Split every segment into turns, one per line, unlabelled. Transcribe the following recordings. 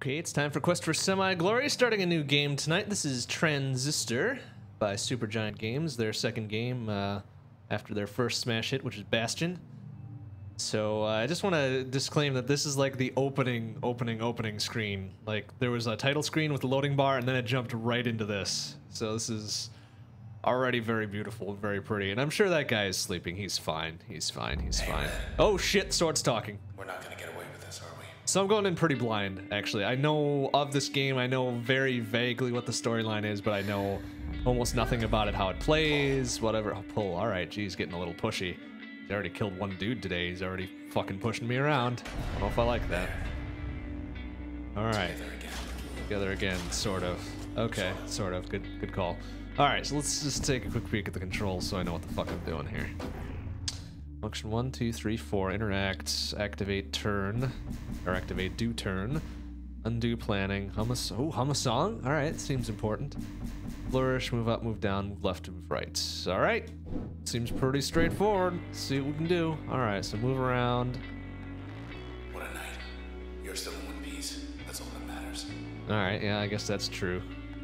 Okay, it's time for Quest for Semi-Glory, starting a new game tonight. This is Transistor by Supergiant Games, their second game after their first smash hit, which is Bastion. So I just want to disclaim that this is like the opening screen. Like, there was a title screen with the loading bar, and then it jumped right into this. So this is already very beautiful, very pretty. And I'm sure that guy is sleeping. He's fine. He's fine. He's fine. Oh shit, Sword's talking.
We're not gonna get away with this, are we?
So I'm going in pretty blind, actually. I know of this game, I know very vaguely what the storyline is, but I know almost nothing about it, how it plays, whatever. Oh, pull, alright, geez, getting a little pushy. He's already killed one dude today, he's already fucking pushing me around. I don't know if I like that. Alright. Together again, sort of. Okay, sort of, good call. Alright, so let's just take a quick peek at the controls so I know what the fuck I'm doing here. Function 1, 2, 3, 4, interact, activate turn, or activate do turn, undo planning, hum a song? Alright, seems important. Flourish, move up, move down, move left, move right. Alright, seems pretty straightforward. Let's see what we can do. Alright, so move around.
What a night. You're still in one piece. That's all that matters.
Alright, yeah, I guess that's true.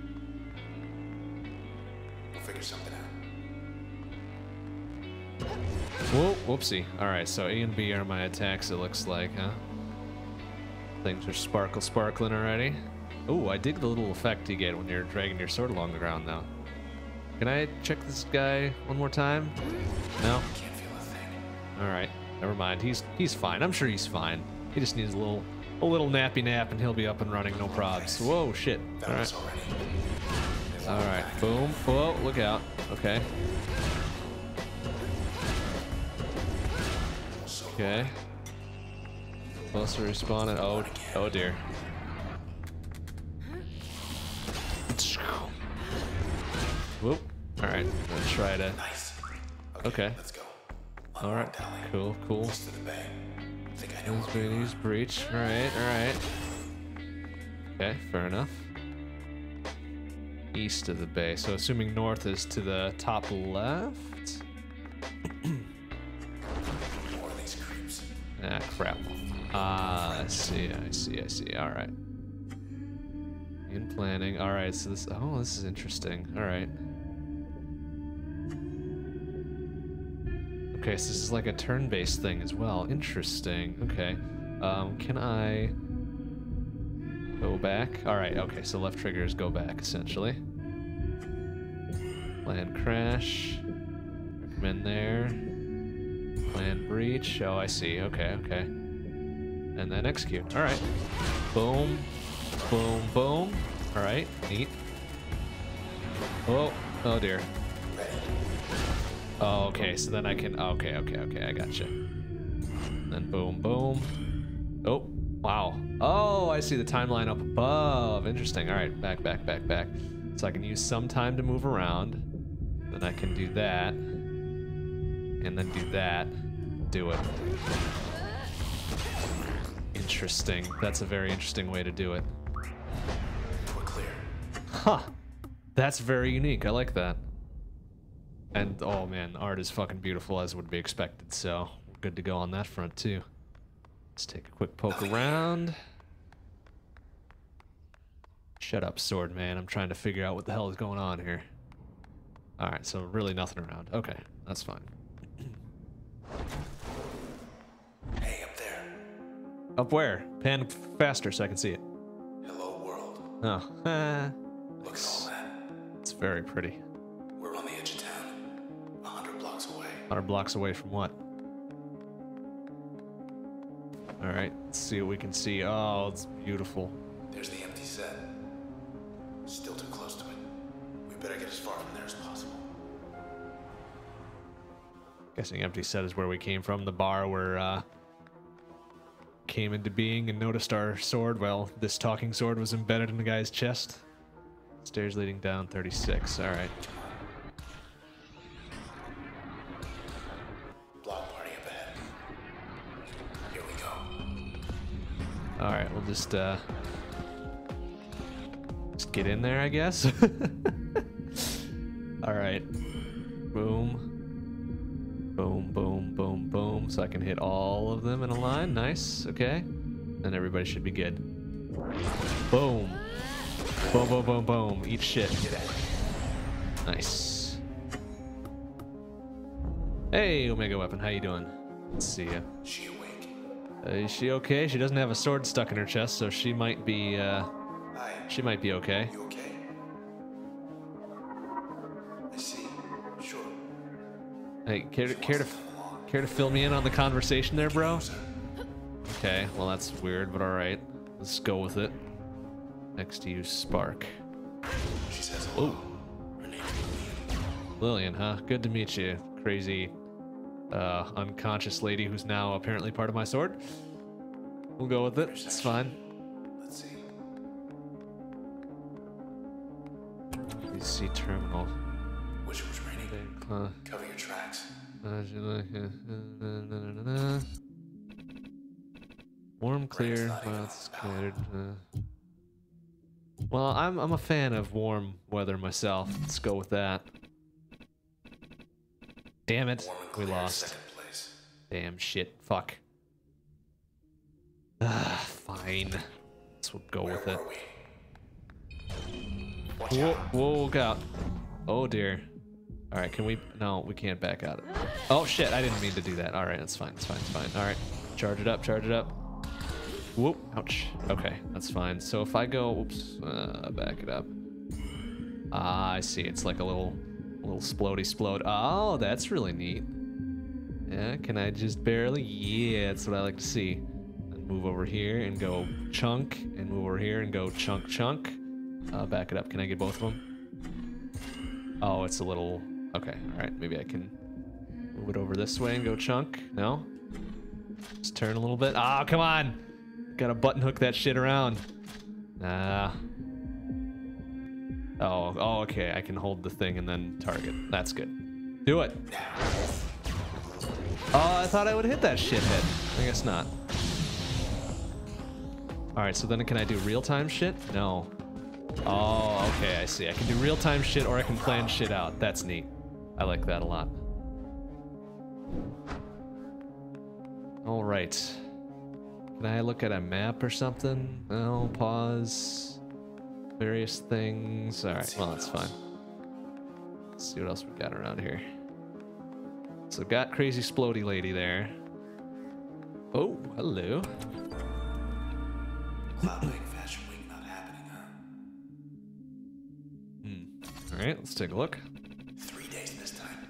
We'll figure something out.
Whoa, whoopsie. Alright, so A and B are my attacks, it looks like, huh? Things are sparkling already. Oh, I dig the little effect you get when you're dragging your sword along the ground now. Can I check this guy one more time? No?
Can't feel a thing.
Alright, never mind. He's fine. I'm sure he's fine. He just needs a little nappy nap and he'll be up and running, no probs. Whoa, shit. Alright. Alright, boom. Whoa, look out. Okay. Okay. Close to respawning. Oh dear. Whoop. Alright, let's try to.
Nice.
Okay.
Let's go.
Alright. Cool.
Close to the bay. Think I know where we are.
Use breach. Alright. Okay, fair enough. East of the bay. So assuming north is to the top left.
More of these creeps.
Ah, crap. Ah, I see. Alright. In planning. Alright, so this is interesting. Alright. Okay, so this is like a turn-based thing as well. Interesting. Okay. Can I go back? Alright, okay, so left trigger is go back, essentially. Plan crash. Recommend there. Plan breach. Oh, I see. Okay. And then execute. Alright. Boom. Boom. Alright, neat. Oh dear.
Ready.
Oh, okay, so then I can, okay, I gotcha. Then boom. Oh, wow. Oh, I see the timeline up above. Interesting. Alright, back. So I can use some time to move around. Then I can do that. And then do that. Do it. Interesting. That's a very interesting way to do it.
We're clear.
Huh. That's very unique. I like that. And, oh man, art is fucking beautiful as would be expected, so we're good to go on that front too. Let's take a quick poke around. Shut up, sword man. I'm trying to figure out what the hell is going on here. Alright, so really nothing around. Okay, that's fine.
Hey, up there.
Up where? Pan faster so I can see it.
Hello, world.
Oh,
Look at all that.
it's very pretty.
We're on the edge of town. 100 blocks away.
100 blocks away from what? Alright, let's see what we can see. Oh, it's beautiful.
There's the empty set. Still too close to it. We better get as far from there as possible.
Guessing empty set is where we came from. The bar where came into being and noticed our sword. Well, this talking sword was embedded in the guy's chest. Stairs leading down 36. Alright.
Block party up ahead. Here we go.
Alright, we'll just get in there, I guess. Alright. Boom. Boom. So I can hit all of them in a line. Nice. Okay. Then everybody should be good. Boom. Boom, boom, boom, boom. Eat shit. Nice. Hey, Omega Weapon. How you doing? Let's see ya.
She awake?
Is she okay? She doesn't have a sword stuck in her chest, so she might be,
Hi.
she might be okay.
You okay? I see. Sure.
Hey, care to fill me in on the conversation there, bro? Okay, well that's weird, but all right. Let's go with it. Next to you, Spark.
She says hello.
Oh,
Her name's Lillian.
Lillian, huh? Good to meet you, crazy, unconscious lady who's now apparently part of my sword. We'll go with it. It's fine.
Let's see.
PC terminal.
Wish it was raining. Cover your tracks.
Warm, clear, mild, scattered. Well, I'm a fan of warm weather myself. Let's go with that. Damn it,
Warm and
we
clear,
lost.
second place.
Damn shit, fuck. Ah, fine. Let's go with it.
Where were we? Watch
Whoa,
out.
whoa, look out. Oh dear. All right, can we? No, we can't back out. Oh shit, I didn't mean to do that. All right, it's fine, it's fine, it's fine. All right, charge it up, charge it up. Whoop, ouch. Okay, that's fine. So if I go, oops, back it up. Ah, I see. It's like a little splody splode. Oh, that's really neat. Yeah, can I just barely? Yeah, that's what I like to see. And move over here and go chunk, and move over here and go chunk chunk. Back it up. Can I get both of them? Oh, it's a little. Okay, all right. Maybe I can move it over this way and go chunk. No. Just turn a little bit. Ah, come on. Gotta button hook that shit around. Nah. Oh, okay. I can hold the thing and then target. That's good. Do it. Oh, I thought I would hit that shithead. I guess not. All right, so then can I do real-time shit? No. Oh, okay, I see. I can do real-time shit or I can plan shit out. That's neat. I like that a lot. All right. Can I look at a map or something? No, pause. Various things. All right, well, that's fine. Let's see what else we got around here. So got crazy splody lady there. Oh, hello.
Cloud Lake Fashion Week not happening, huh?
All right, let's take a look.
3 days this time.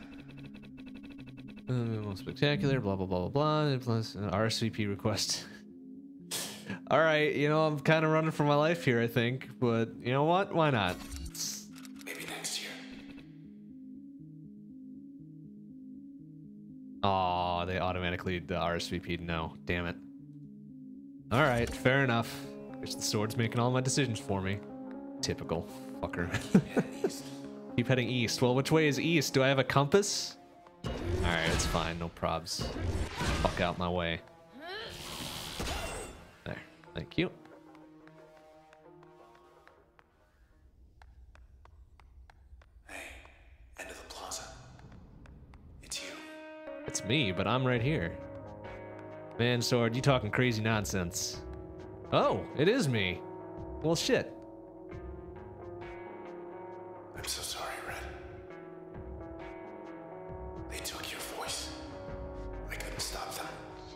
Most spectacular, blah, blah, blah, blah, blah. Plus, RSVP request. All right, you know, I'm kind of running for my life here, I think. But you know what? Why not?
Maybe next year.
Aw, they automatically RSVP'd no. Damn it. All right, fair enough. Guess the sword's making all my decisions for me. Typical fucker.
Heading east.
Keep heading east. Well, which way is east? Do I have a compass? All right, it's fine. No probs. Fuck out my way. There. Thank you.
Hey, end of the plaza. It's you.
It's me, but I'm right here. Man, Sword, you talking crazy nonsense. Oh, it is me. Well, shit.
I'm so sorry, Red. They took your voice. I couldn't stop them.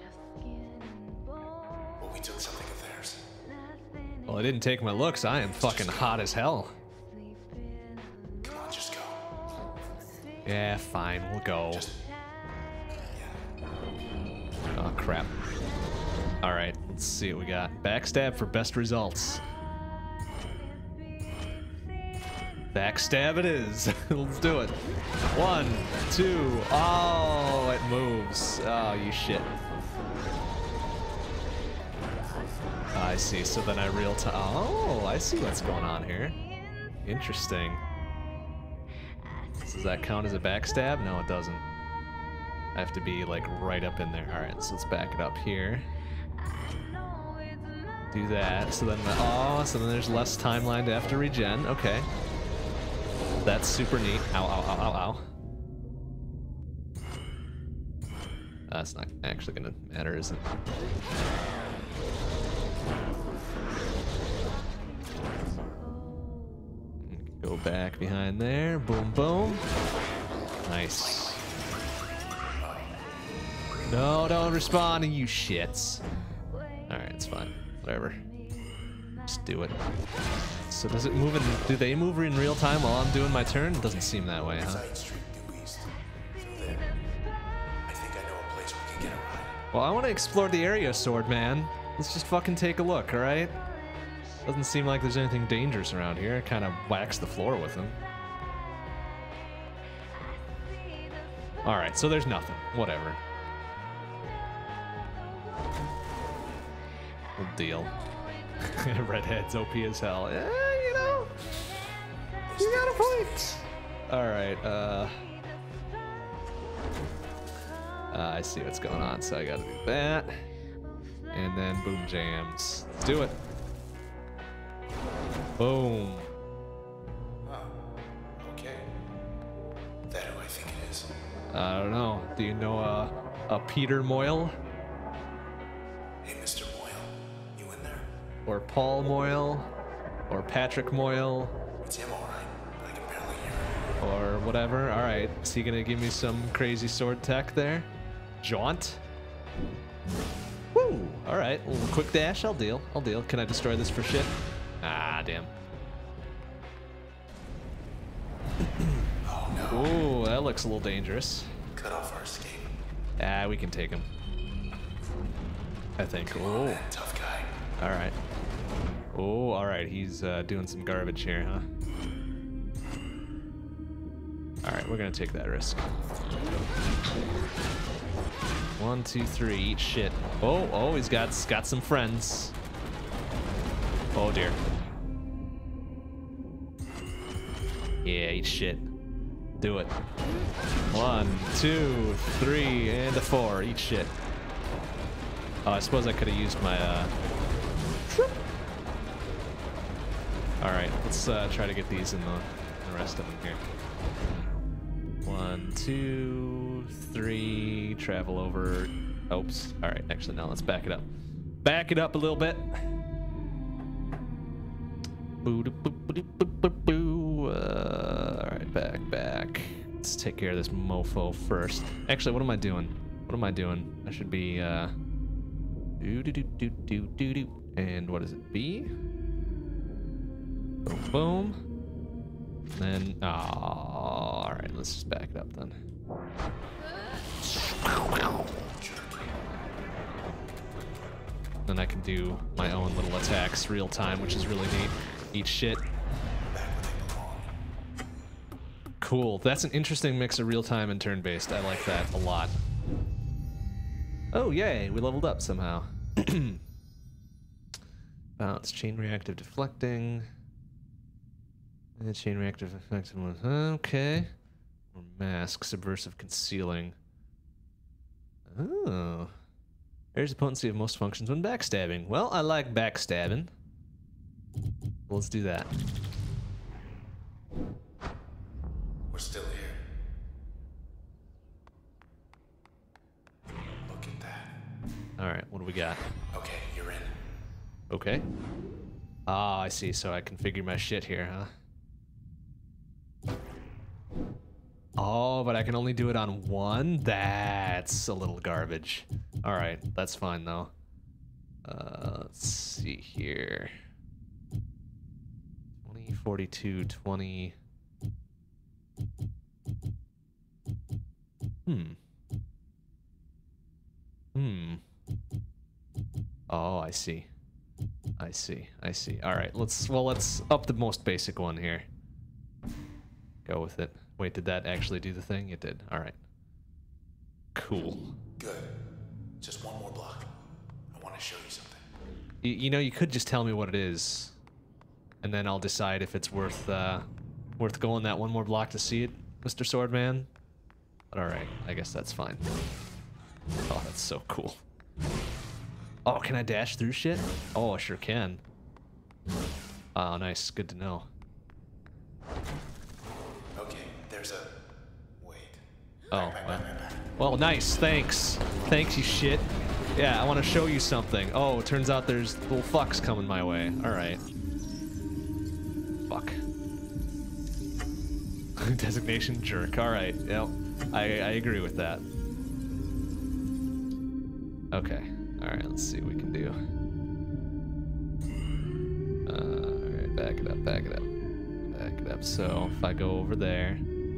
But we took something of theirs.
Well, I didn't take my looks. I am fucking hot as hell.
Come on, just go.
Yeah, fine. We'll go.
Yeah.
Oh, crap. All right, let's see what we got. Backstab for best results. Backstab it is. Let's do it. 1, 2. Oh, it moves. Oh, you shit. I see. So then I real time. Oh, I see what's going on here. Interesting. Does that count as a backstab? No, it doesn't. I have to be like right up in there. All right, so let's back it up here. Do that. So then, so then there's less timeline to have to regen. Okay. That's super neat. Ow, ow, ow, ow, ow. That's not actually gonna matter, is it? Go back behind there. Boom, boom. Nice. No, don't respond, you shits. Alright, it's fine. Whatever. Just do it. So does it move in... Do they move in real time while I'm doing my turn? It doesn't seem that way, huh? Well, I want to explore the area, Sword Man. Let's just fucking take a look, alright? Doesn't seem like there's anything dangerous around here. I kind of waxed the floor with him. Alright, so there's nothing. Whatever. We'll deal. Redhead's OP as hell. Yeah, you know. You got a point. Alright, I see what's going on, so I gotta do that. And then boom jams. Let's do it. Boom.
Oh, okay. That who I think it is?
I don't know. Do you know a Peter Moyle?
Hey, Mr. Moyle, you in there?
Or Paul Moyle? Or Patrick Moyle?
It's him, all right, but I can barely hear him.
Or whatever. All right. Is he gonna give me some crazy sword tech there? Jaunt? Woo! All right. A little quick dash. I'll deal. I'll deal. Can I destroy this for shit? Ah, damn.
Oh no.
Ooh, that looks a little dangerous.
Cut off our escape.
Ah, we can take him. I think.
Come on, then, tough guy.
All right. Oh, all right. He's doing some garbage here, huh? All right, we're gonna take that risk. 1, 2, 3. Eat shit. Oh, he's got some friends. Oh dear. Yeah, eat shit. Do it. 1, 2, 3, and a 4. Eat shit. Oh, I suppose I could have used my Alright, let's try to get these in the rest of them here. 1, 2, 3, travel over. Oops. Alright, actually no, let's back it up. Back it up a little bit. Alright, back. Let's take care of this mofo first. Actually, what am I doing? What am I doing? I should be and what is it? B? Boom, boom. And then, all right, let's just back it up then. Then I can do my own little attacks real time, which is really neat. Eat shit. Cool. That's an interesting mix of real time and turn-based. I like that a lot. Oh, yay. We leveled up somehow. Bounce, chain reactive deflecting. And chain reactive effective one. Okay. Or mask, subversive concealing. Oh. There's the potency of most functions when backstabbing. Well, I like backstabbing. Let's do that.
We're still here. Look at that.
Alright, what do we got?
Okay, you're in.
Okay. Ah, I see. So I configure my shit here, huh? Oh, but I can only do it on one? That's a little garbage. Alright, that's fine though. Let's see here. 20, 42, 20. Oh, I see. I see. Alright, let's up the most basic one here. Go with it. Wait, did that actually do the thing? It did. Alright. Cool.
Good. Just one more block. I want to show you something.
You know, you could just tell me what it is, and then I'll decide if it's worth going that one more block to see it, Mr. Swordman. But alright, I guess that's fine. Oh, that's so cool. Oh, can I dash through shit? Oh, I sure can. Oh, nice. Good to know.
Okay, there's a... Wait.
Oh, well, nice. Thanks. Thanks, you shit. Yeah, I want to show you something. Oh, it turns out there's little fucks coming my way. All right. Fuck. Designation jerk. All right. Yep. I agree with that. Okay. All right. Let's see what we can do. All right. Back it up. Back it up. Back it up. So if I go over there,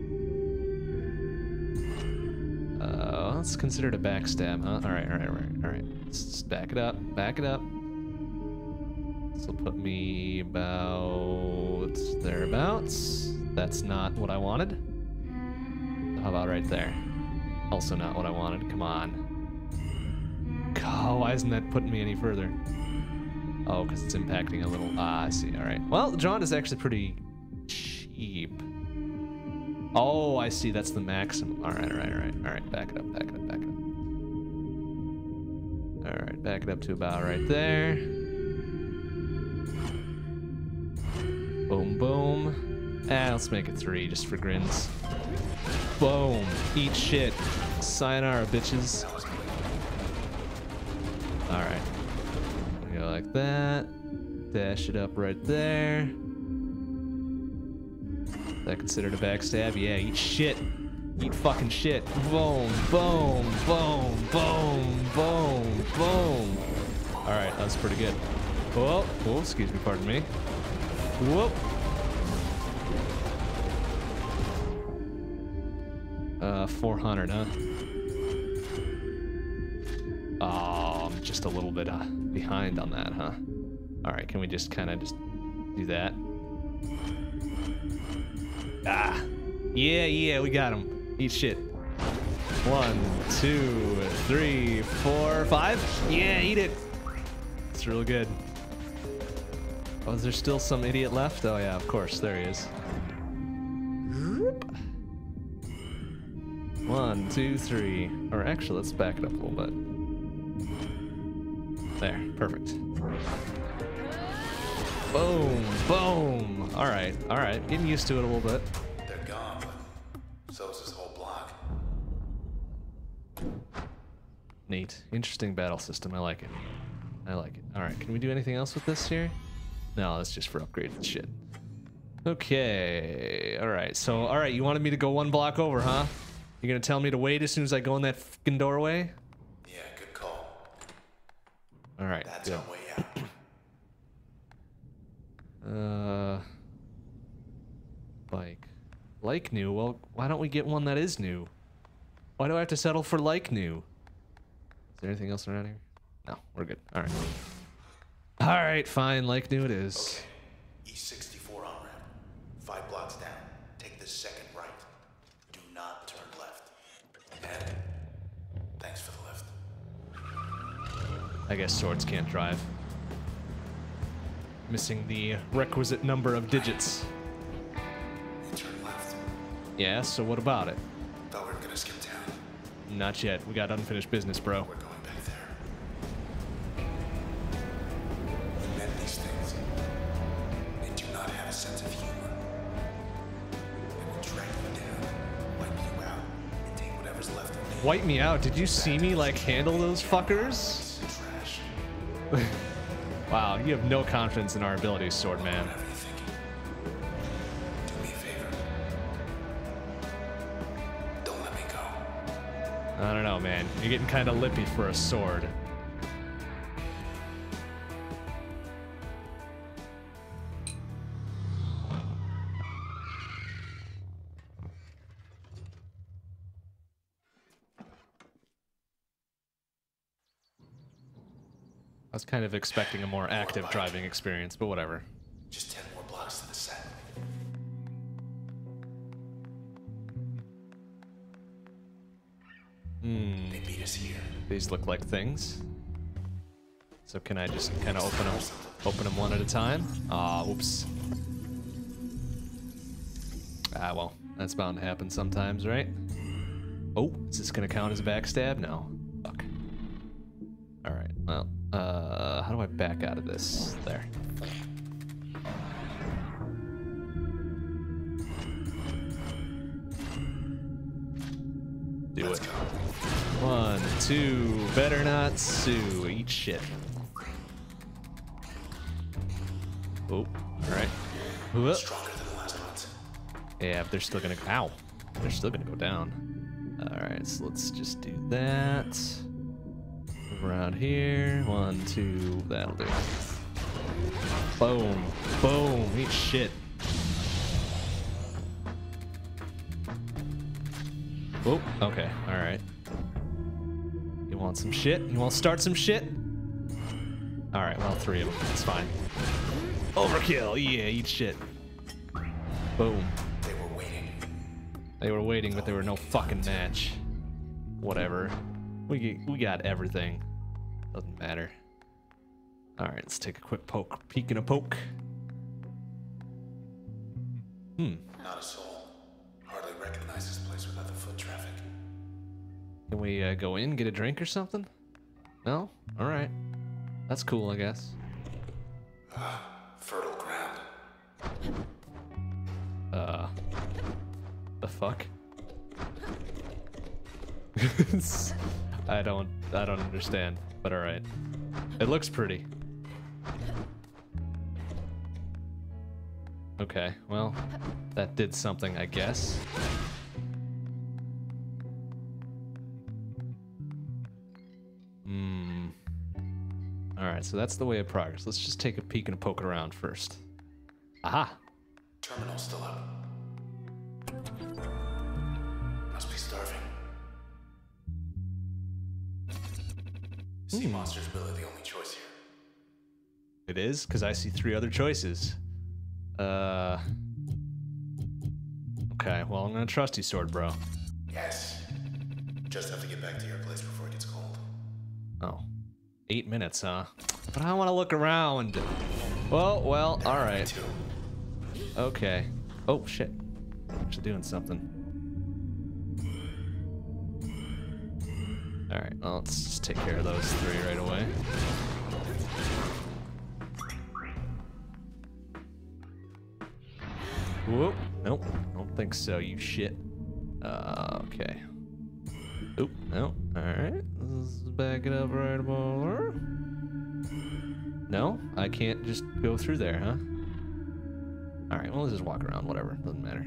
let's consider it a backstab, huh? All right. All right. All right. All right. Let's back it up. Back it up. This will put me about thereabouts. That's not what I wanted. How about right there? Also not what I wanted. Come on. God, why isn't that putting me any further? Oh, because it's impacting a little. Ah, I see. All right. Well, the jaunt is actually pretty cheap. Oh, I see. That's the maximum. All right. All right. All right. All right. Back it up. Back it up. Back it up. All right. Back it up to about right there. Boom, boom. Let's make it 3 just for grins. Boom. Eat shit. Sayonara, bitches. Alright. Go like that. Dash it up right there. Is that considered a backstab? Yeah, eat shit. Eat fucking shit. Boom, boom, boom, boom, boom, boom. Alright, that was pretty good. Whoa, whoa, excuse me, pardon me. Whoop. 400, huh? Oh, I'm just a little bit behind on that, huh? All right, can we just kind of just do that? Ah, yeah, we got him. Eat shit. 1, 2, 3, 4, 5. Yeah, eat it. It's real good. Oh, is there still some idiot left? Oh yeah, of course, there he is. 1, 2, 3. Or actually, let's back it up a little bit. There, perfect. Boom, boom. All right, getting used to it a little bit.
They're gone, but so is this whole block.
Neat, interesting battle system. I like it. I like it. All right, can we do anything else with this here? No, that's just for upgraded shit. Okay, all right. So, all right, you wanted me to go 1 block over, huh? You're gonna tell me to wait as soon as I go in that fucking doorway?
Yeah, good call.
All right.
That's
good.
our way out.
Bike. Like new? Well, why don't we get one that is new? Why do I have to settle for like new? Is there anything else around here? No, we're good. All right. All right, fine. Like new it is.
Okay. E64 on-ramp. 5 blocks down. Take the second right. Do not turn left. And thanks for the lift.
I guess swords can't drive. Missing the requisite number of digits.
You turn left.
Yeah, so what about it?
Thought we were gonna skip town.
Not yet. We got unfinished business, bro.
We're going back there. We met these things. They do not have a sense of humor. They will track you down, wipe you out, and take whatever's left of me.
Wipe me out. Did you see me, like, handle those fuckers?
Trash.
Wow, you have no confidence in our abilities, Sword Man.
Whatever you're thinking. Do me a favor. Don't let me go.
I don't know, man. You're getting kind of lippy for a sword. I was kind of expecting a more active driving experience, but whatever.
Just 10 more blocks to the set. They beat us here.
These look like things. So can I just kind of open them one at a time? Ah, oops. Ah, well, that's bound to happen sometimes, right? Oh, is this gonna count as a backstab? No. Fuck. All right. Well, how do I back out of this? There. Do it. 1, 2, better not sue. Eat shit. Oh, all right. Whoop.
Stronger than the last ones.
Yeah, but they're still gonna. Ow! They're still gonna go down. All right, so let's just do that. Move around here. 1, 2. That'll do. Boom! Boom! Eat shit. Oh, okay. All right. You want some shit? You want to start some shit? All right. Well, 3 of them. It's fine. Overkill. Yeah, eat shit. Boom.
They were waiting.
They were waiting, but they were no fucking match. Whatever. We got everything. Doesn't matter. All right, let's take a quick poke. Peek and a poke.
Not a soul. Hardly recognize this place without the foot traffic.
Can we go in, get a drink or something? No? All right. That's cool, I guess.
Fertile ground.
The fuck? I don't understand, but all right. It looks pretty. Okay, well, that did something, I guess. Alright, so that's the way of progress. Let's just take a peek and poke around first. Aha!
Terminal still up. Must be starving. Sea monster's really the only choice here.
It is, because I see 3 other choices. Okay, well, I'm gonna trust you, Sword Bro.
Yes. Just have to get back to your place before it gets cold.
Oh. 8 minutes, huh? But I want to look around. Well, alright. Okay. Oh, shit. Actually doing something. Alright, well, let's just take care of those 3 right away. Whoop. Nope. Don't think so, you shit. Okay. Oop, no. Alright. Let's back it up right about there. No? I can't just go through there, huh? Alright, well, let's just walk around. Whatever. Doesn't matter.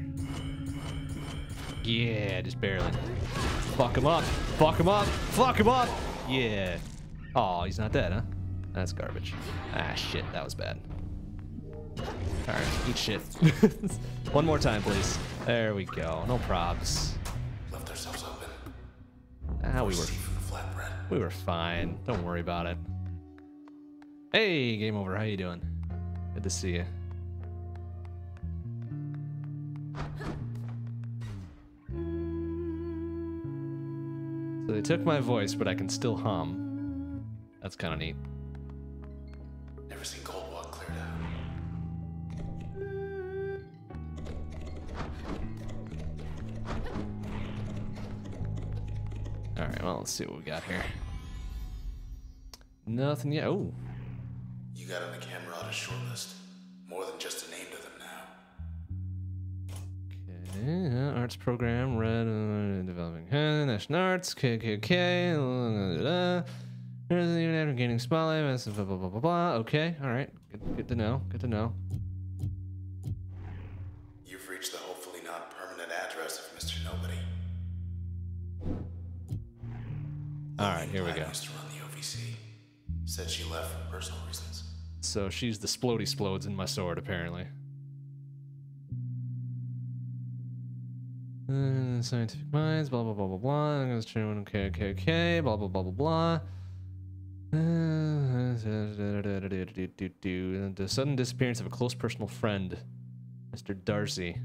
Yeah, just barely. Fuck him up. Fuck him up. Fuck him up. Yeah. Oh, he's not dead, huh? That's garbage. Ah, shit. That was bad. Alright, eat shit. One more time, please. There we go. No probs.
Left ourselves open.
Ah, we
Flatbread.
were fine. Don't worry about it. Hey, game over. How you doing? Good to see you. So they took my voice, but I can still hum. That's kind of neat.
Never seen Gold Walk cleared out.
Alright, well, let's see what we got here. Nothing yet. Oh.
You got on the camera on a short list. More than just a name to them now.
Okay, arts program, red, developing, national arts, KKK, even after gaining spotlight, blah, blah, blah, blah, blah. Okay, alright, good to know, good to know.
You've reached the hopefully not permanent address of Mr. Nobody.
Alright, here we go.
Used to run the OVC. Said she left for personal reasons.
So she's the splody splodes in my sword, apparently. Scientific minds, blah blah blah blah blah. I'm gonna try one KKK, blah blah blah blah blah. The sudden disappearance of a close personal friend, Mr. Darcy.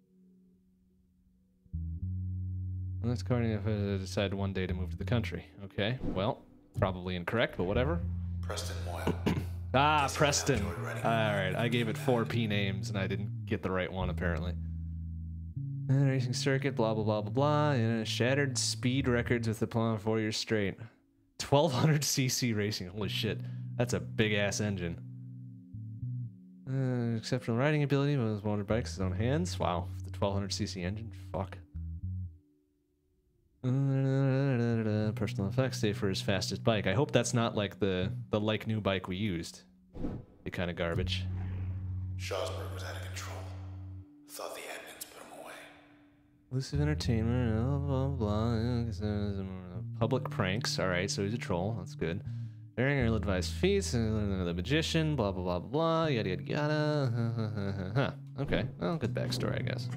Let's decide one day to move to the country. Okay, well, probably incorrect, but whatever.
Preston Moyle.
Ah, Preston. Alright, I gave it 4 P names and I didn't get the right one, apparently. Racing circuit, blah, blah, blah, blah, blah. And shattered speed records with the plan 4 years straight. 1200cc racing. Holy shit. That's a big-ass engine. Exceptional riding ability with motorbikes, his own hands. Wow, the 1200cc engine. Fuck. Personal effects, save for his fastest bike. I hope that's not like the like new bike we used. Be kind of garbage.
Shawsburg was out of control. Thought the admins put him
Elusive entertainment, blah, blah, blah. Public pranks. All right, so he's a troll. That's good. Varying or ill-advised feats. The magician. Blah, blah, blah, blah, blah. Yada, yada, yada. Huh. Okay. Well, good backstory, I guess.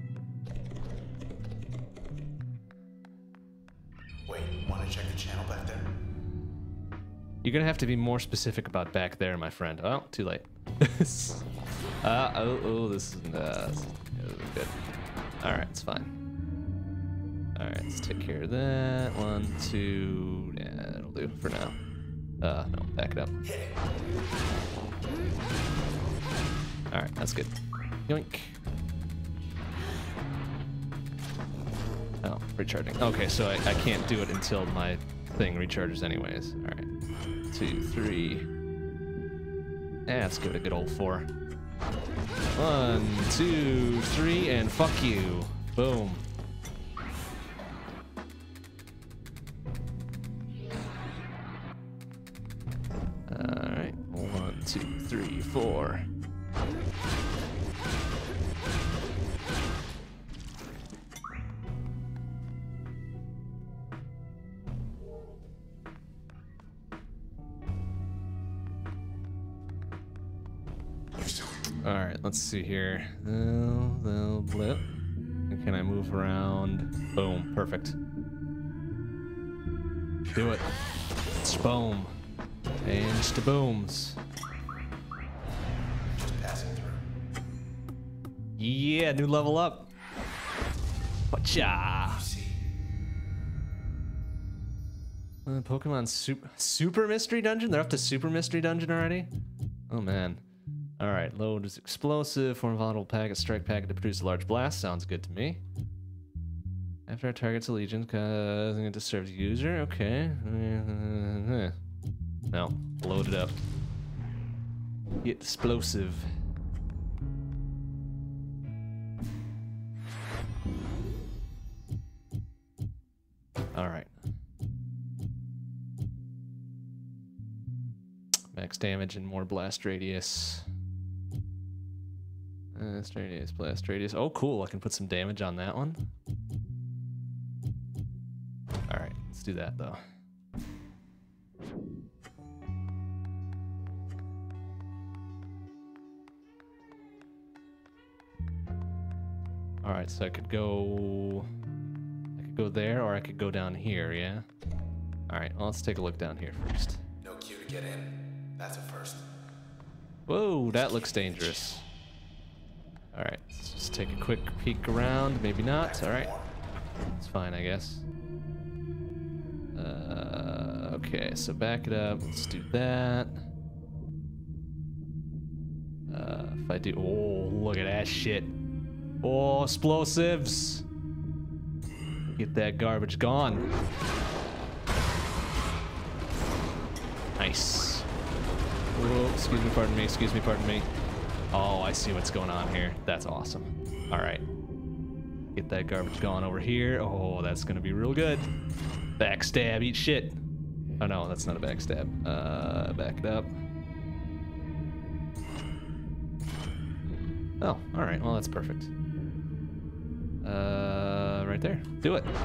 Wait, want to check the channel back there?
You're gonna have to be more specific about back there, my friend. Oh, too late. This isn't good. Alright, it's fine. Alright, let's take care of that. 1, 2, yeah, that'll do for now. No, back it up. Alright, that's good. Yoink. Oh, recharging. Okay, so I can't do it until my thing recharges anyways. Alright. 2, 3. Let's give it a good old 4. 1, 2, 3, and fuck you. Boom. Alright. 1, 2, 3, 4. Alright, let's see here. They'll blip. Can I move around? Boom, perfect. Do it. Boom. And just booms.
Just passing through.
Yeah, new level up. Whatcha? Pokemon Super Mystery Dungeon? They're up to Super Mystery Dungeon already? Oh man. Alright, load is explosive. Form volatile packet, strike packet to produce a large blast. Sounds good to me. After our target's allegiance, causing it to serve the user. Okay. No, load it up. Get explosive. Alright. Max damage and more blast radius. Blast radius. Oh, cool. I can put some damage on that one. Alright, let's do that, though. Alright, so I could go there, or I could go down here, yeah? Alright, well, let's take a look down here first.
No queue to get in. That's a first.
Whoa, that looks dangerous. Alright, let's just take a quick peek around. Maybe not. Alright. It's fine, I guess. Okay, so back it up. Let's do that. If I do... Oh, look at that shit. Oh, explosives. Get that garbage gone. Nice. Whoa, excuse me, pardon me, excuse me, pardon me. Oh, I see what's going on here. That's awesome. All right. Get that garbage gone over here. Oh, that's gonna be real good. Backstab, eat shit. Oh no, that's not a backstab. Back it up. Oh, all right, well, that's perfect. Right there, do it.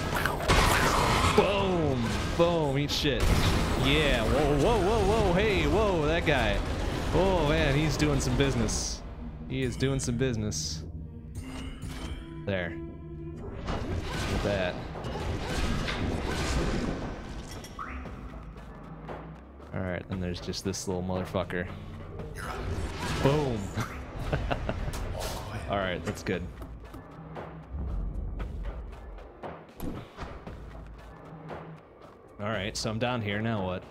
Boom, boom, eat shit. Yeah, whoa, whoa, whoa, whoa, hey, whoa, that guy. Oh man, he's doing some business. He is doing some business. There. Look at that. Alright, then there's just this little motherfucker. Boom. Alright, that's good. Alright, so I'm down here, now what?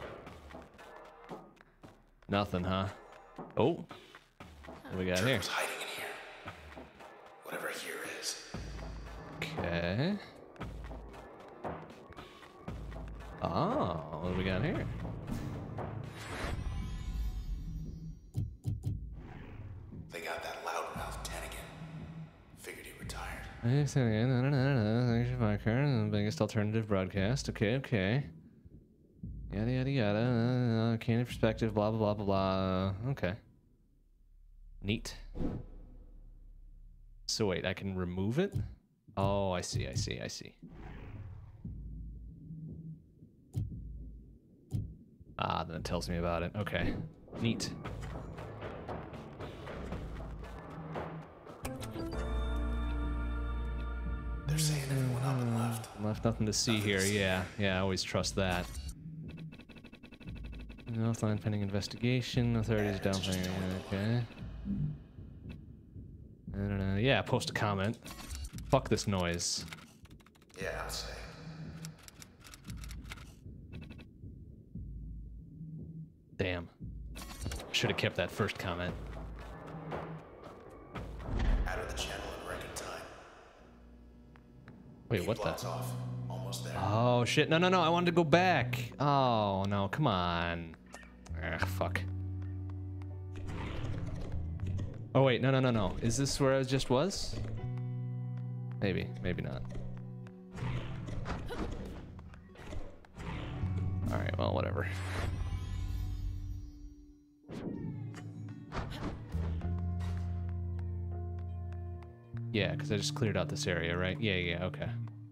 Nothing, huh? Oh. What we got here?
Hiding in here. Whatever here is.
Okay. Oh, what do we got here?
They got that loudmouth 10 again. Figured he retired.
Thanks for my current biggest alternative broadcast. Okay. Yada yada yada. Candy perspective. Blah blah blah blah blah. Okay. Neat. So wait, I can remove it? Oh, I see, I see, I see. Ah, then it tells me about it. Okay. Neat.
They're saying everyone up and left.
Left nothing to see here. Yeah, I always trust that. Offline pending investigation. Authorities downplaying. Okay. I don't know. Yeah, post a comment. Fuck this noise.
Yeah, I'll say.
Damn. Should have kept that first comment.
Out of the channel in record time.
Wait, what the?
Blocks off. Almost there.
Oh shit! No, I wanted to go back. Oh no, come on. Ugh, fuck. Oh wait, no. Is this where I just was? Maybe not. All right, well, whatever. Yeah, because I just cleared out this area, right? Yeah, okay.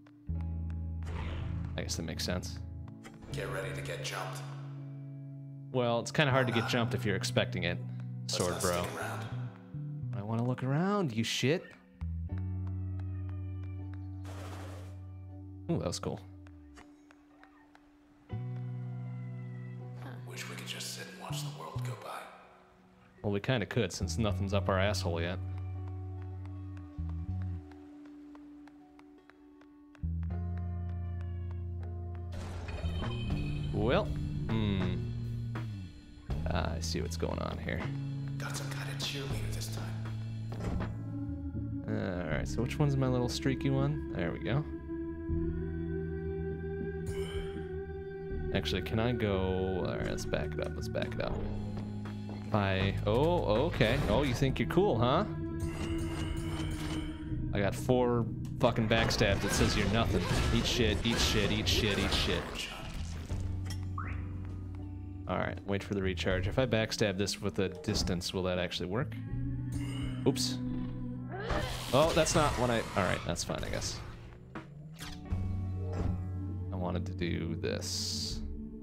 I guess that makes sense.
Get ready to get jumped.
Well, it's kind of hard to get jumped if you're expecting it, sword
Let's not
bro.
stick around.
I want to look around, you shit. Ooh, that was cool.
Wish we could just sit and watch the world go by.
Well, we kind of could, since nothing's up our asshole yet. Well, I see what's going on here.
Got some kind of cheerleader this time.
Alright, so which one's my little streaky one? There we go. Actually, can I go... Alright, let's back it up, Oh, okay. Oh, you think you're cool, huh? I got 4 fucking backstabs that says you're nothing. Eat shit, eat shit, eat shit, eat shit. Alright, wait for the recharge. If I backstab this with a distance, will that actually work? Oops. Oh, that's not what I... Alright, that's fine, I guess. I wanted to do this.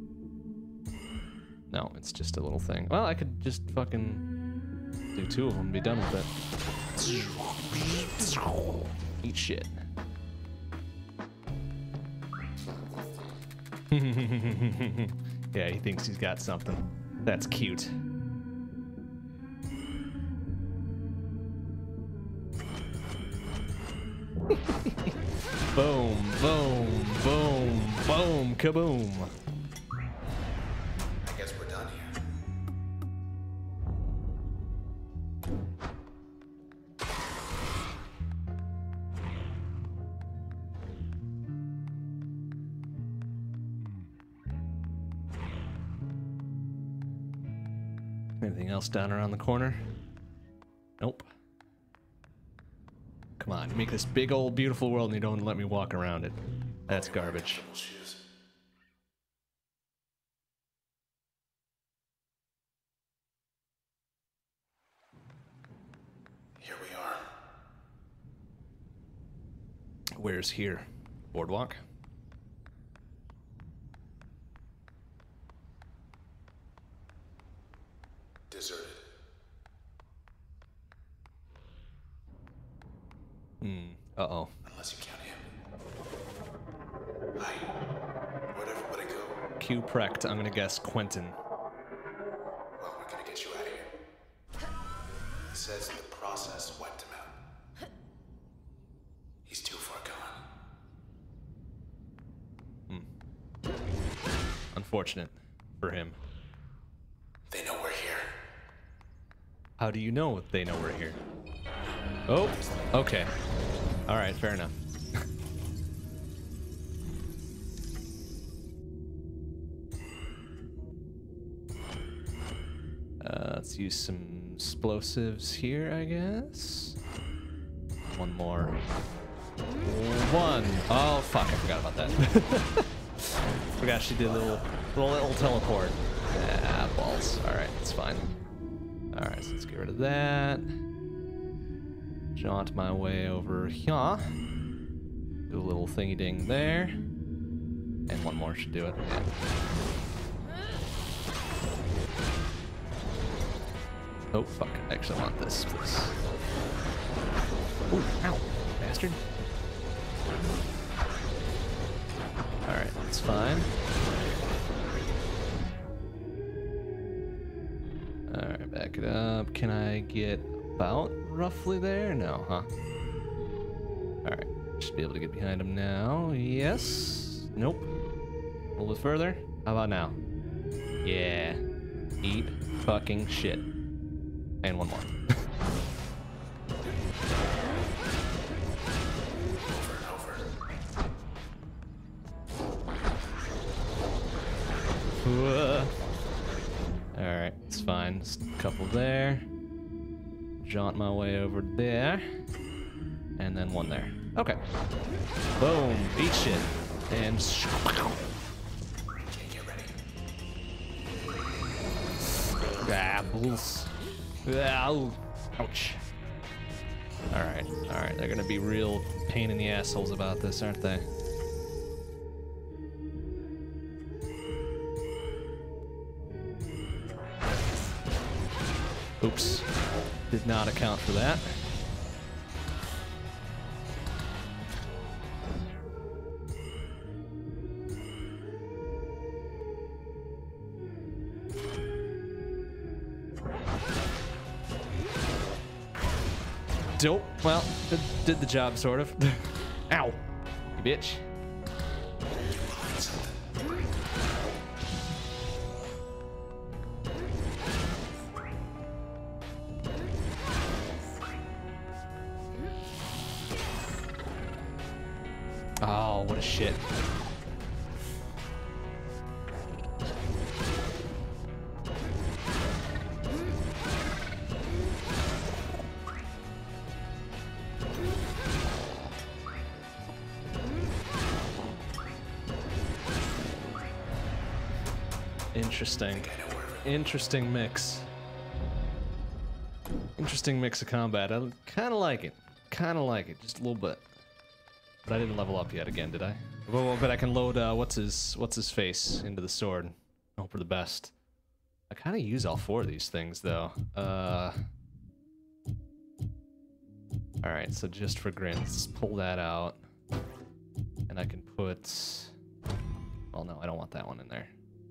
No, it's just a little thing. Well, I could just fucking do 2 of them and be done with it. Eat shit. Yeah, he thinks he's got something. That's cute. Boom, boom, boom, boom, kaboom.
I guess we're done here.
Anything else down around the corner? Nope. Come on, you make this big old beautiful world and you don't let me walk around it. That's garbage.
Shoes. Here we are.
Where's here? Boardwalk?
Deserted.
Uh-oh.
Unless you count him. Hi. Where'd everybody go?
Q precked. I'm gonna guess Quentin.
Well, we're gonna get you out of here. He says the process wiped him out. He's too far gone.
Unfortunate for him.
They know we're here.
How do you know they know we're here? Oh, okay. All right, fair enough. Let's use some explosives here, I guess. One more. One. Oh, fuck, I forgot about that. Forgot she did a little teleport. Ah, balls. All right, it's fine. All right, so let's get rid of that. Jaunt my way over here. Do a little thingy ding there. And one more should do it. Yeah. Oh, fuck. I actually want this, please. Ooh, ow, bastard. Alright, that's fine. Alright, back it up. Can I get about roughly there? No, huh? Alright, should be able to get behind him now. Yes. Nope. A little bit further. How about now? Yeah. Eat fucking shit. And one more. Alright, it's fine. Just a couple there. Jaunt my way over there. And then one there. Okay. Boom. Eat shit. And... Gabbles. Ouch. Alright, alright. They're gonna be real pain in the assholes about this, aren't they? Oops. Did not account for that. Dope. Well, did the job, sort of. Ow. You bitch. Oh, what a shit. Interesting. Interesting mix. Interesting mix of combat. I kind of like it. Kind of like it. Just a little bit. But I didn't level up yet again, did I? Well, but I can load, what's his face into the sword. Hope for the best. I kind of use all four of these things, though. Alright, so just for grins, let's pull that out. And I can put... Well, no, I don't want that one in there.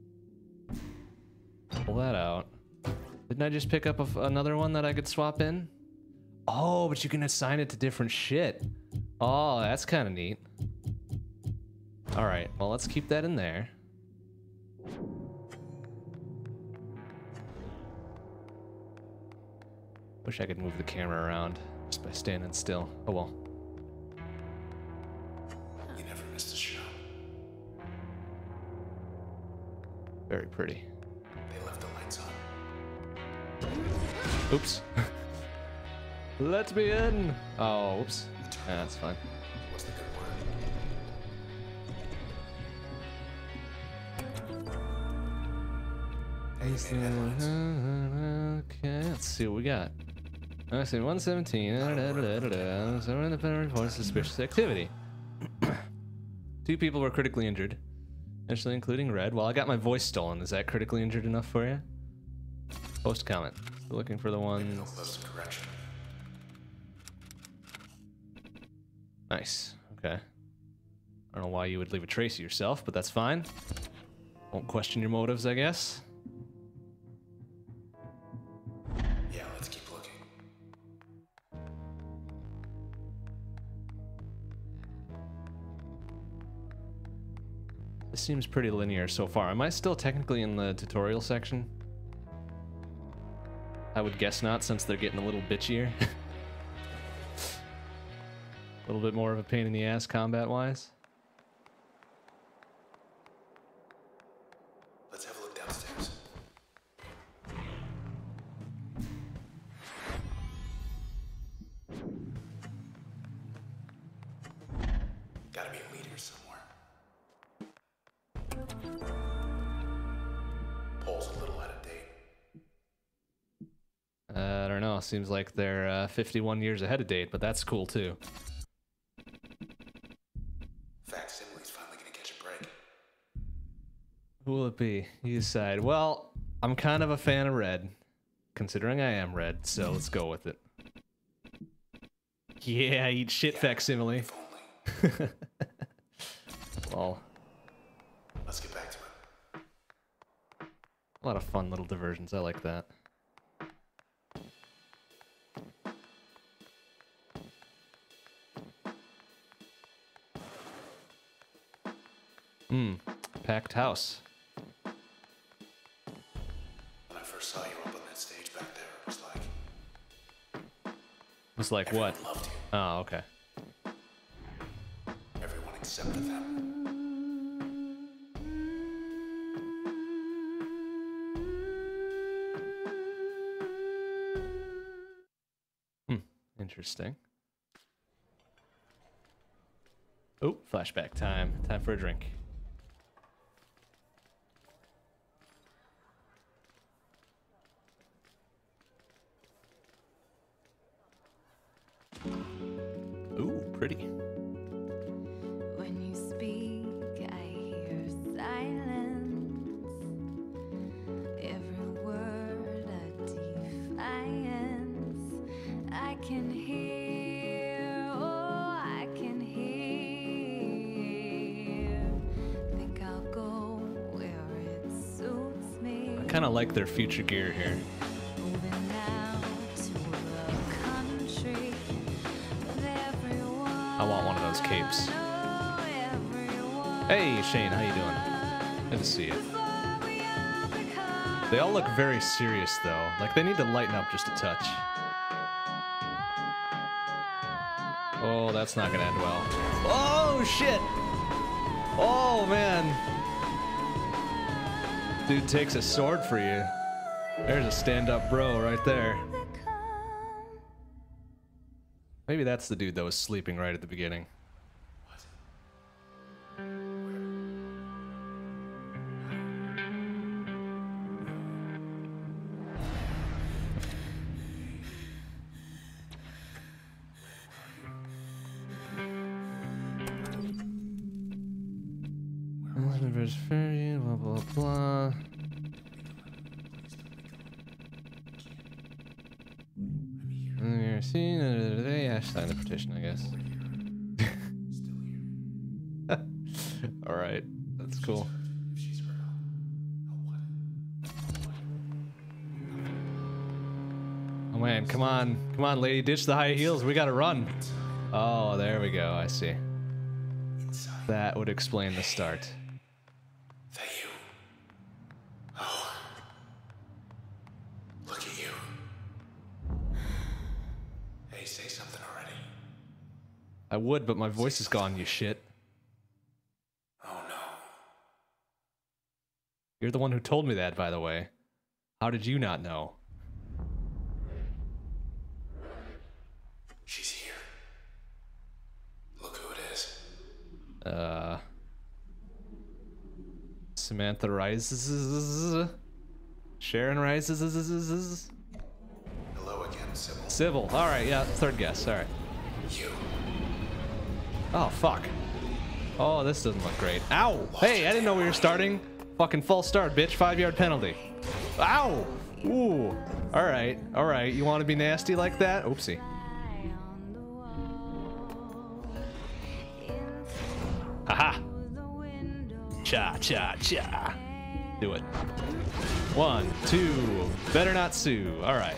Pull that out. Didn't I just pick up another one that I could swap in? Oh, but you can assign it to different shit. Oh, that's kind of neat. Alright, well, let's keep that in there. Wish I could move the camera around just by standing still. Oh well.
You never missed a shot.
Very pretty.
They left the lights on.
Oops. Let me in. Oh, oops. Yeah, that's fine.
What's the good word?
Okay, let's see what we got. I see 117. Some independent reports suspicious activity. 2 people were critically injured, initially including Red. Well, I got my voice stolen. Is that critically injured enough for you? Post comment. Still looking for the ones.
Correction.
Nice. Okay. I don't know why you would leave a trace of yourself, but that's fine. Won't question your motives, I guess.
Yeah, let's keep looking.
This seems pretty linear so far. Am I still technically in the tutorial section? I would guess not, since they're getting a little bitchier. A little bit more of a pain in the ass combat-wise.
Let's have a look downstairs. Gotta be a leader somewhere. Pole's a little out of date.
I don't know. Seems like they're 51 years ahead of date, but that's cool too. Who will it be? You decide. Well, I'm kind of a fan of red, considering I am red, so let's go with it. Yeah, eat shit, facsimile. Well,
Let's get back to it.
a lot of fun little diversions. I like that. Packed house.
When I first saw you up on that stage back there, it
Was like
everyone
what?
loved you.
Oh, okay.
Everyone except for them.
Interesting. Oh, flashback time. Time for a drink. Ooh, pretty.
When you speak, I hear silence. Every word a defiance. I can hear, oh, I can hear. Think I'll go where it suits me.
I kind of like their future gear here.
Moving out to the country.
I want one of those capes. Hey, Shane, how you doing? Good to see you. They all look very serious, though. Like, they need to lighten up just a touch. Oh, that's not gonna end well. Oh, shit! Oh, man. Dude takes a sword for you. There's a stand-up bro right there. Maybe that's the dude that was sleeping right at the beginning. Blah, blah, blah. Yeah, sign the petition, I guess. All right, that's cool. Oh man, come on, lady, ditch the high heels. We gotta run. Oh, there we go. I see. That would explain the start.
That you? Oh. Look at you. Hey, say something already.
I would, but my voice is gone, you shit.
Oh no.
You're the one who told me that, by the way. How did you not know?
She's here. Look who it is.
Samantha rises. Sharon rises.
Hello again, Sybil.
Sybil. All right, yeah, third guess. All right.
You.
Oh, fuck. Oh, this doesn't look great. Ow! Hey, I didn't know we were starting. Fucking false start, bitch. 5-yard penalty. Ow! Ooh. All right, all right. You want to be nasty like that? Oopsie. Haha. Cha, cha, cha. Do it. 1, 2. Better not sue. All right.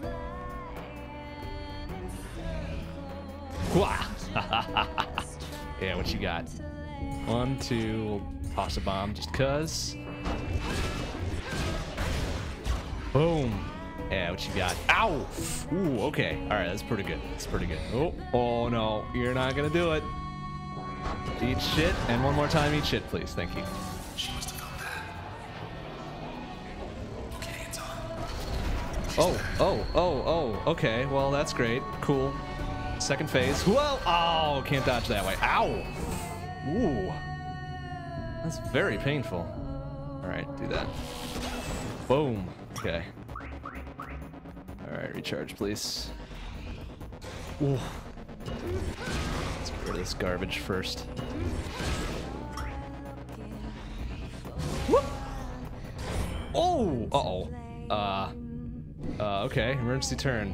Wah. Yeah, what you got? 1, 2. We'll toss a bomb just cuz. Boom. Yeah, what you got? Ow! Ooh, okay. All right, that's pretty good. That's pretty good. Oh no, you're not gonna do it. Eat shit, and one more time, eat shit, please. Thank you.
She must have felt that. Okay, it's on.
Oh. Okay, well, that's great. Cool. Second phase. Whoa! Oh, can't dodge that way. Ow! Ooh. That's very painful. All right, do that. Boom. Okay. All right, recharge, please. Ooh. Let's get rid of this garbage first. Whoop! Oh! Okay, emergency turn.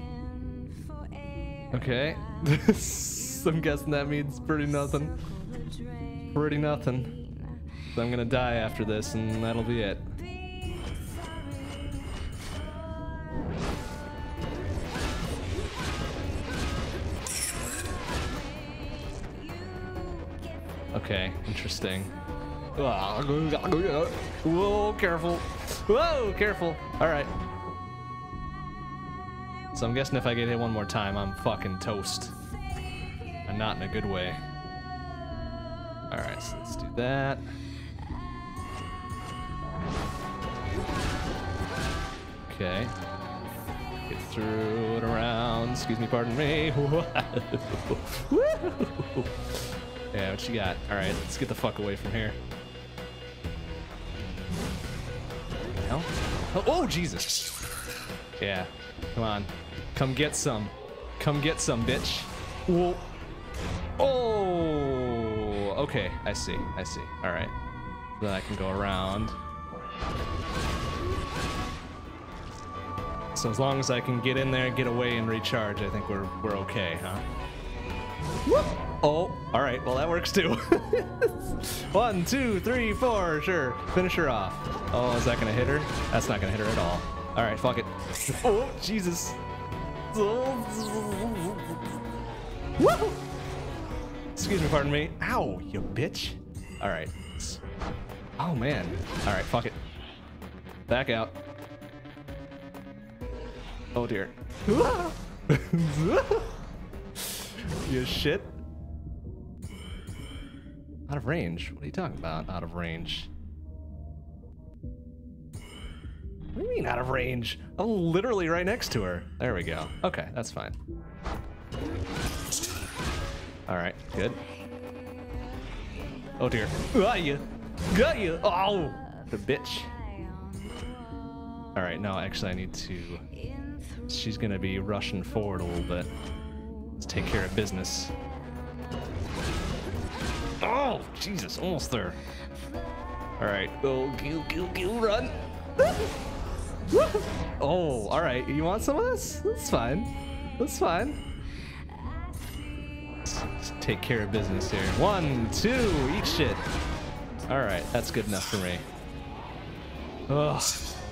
Okay. I'm guessing that means pretty nothing. Pretty nothing. So I'm gonna die after this, and that'll be it. Okay, interesting. Whoa, careful. Whoa, careful. Alright. So I'm guessing if I get hit one more time, I'm fucking toast. And not in a good way. Alright, so let's do that. Okay. Get through it around. Excuse me, pardon me. Yeah, what you got? Alright, let's get the fuck away from here. Hell? Oh, Jesus! Yeah, come on. Come get some. Come get some, bitch. Whoa. Oh! Okay, I see. Alright. Then I can go around. So as long as I can get in there, get away, and recharge, I think we're okay, huh? Whoop! Oh, all right. Well, that works too. 1, 2, 3, 4. Sure. Finish her off. Oh, is that gonna hit her? That's not gonna hit her at all. All right, fuck it. Oh, Jesus. Woo! Excuse me, pardon me. Ow, you bitch. All right. Oh man. All right, fuck it. Back out. Oh dear. You shit. Out of range? What are you talking about? Out of range? What do you mean out of range? I'm literally right next to her. There we go. Okay, that's fine. Alright, good. Oh dear. Got you! Got you! Oh! The bitch. Alright, no, actually I need to... She's gonna be rushing forward a little bit. Let's take care of business. Oh, Jesus, almost there. All right, go, run. Oh, all right. You want some of this? That's fine. That's fine. Let's take care of business here. 1, 2, eat shit. All right, that's good enough for me. Ugh.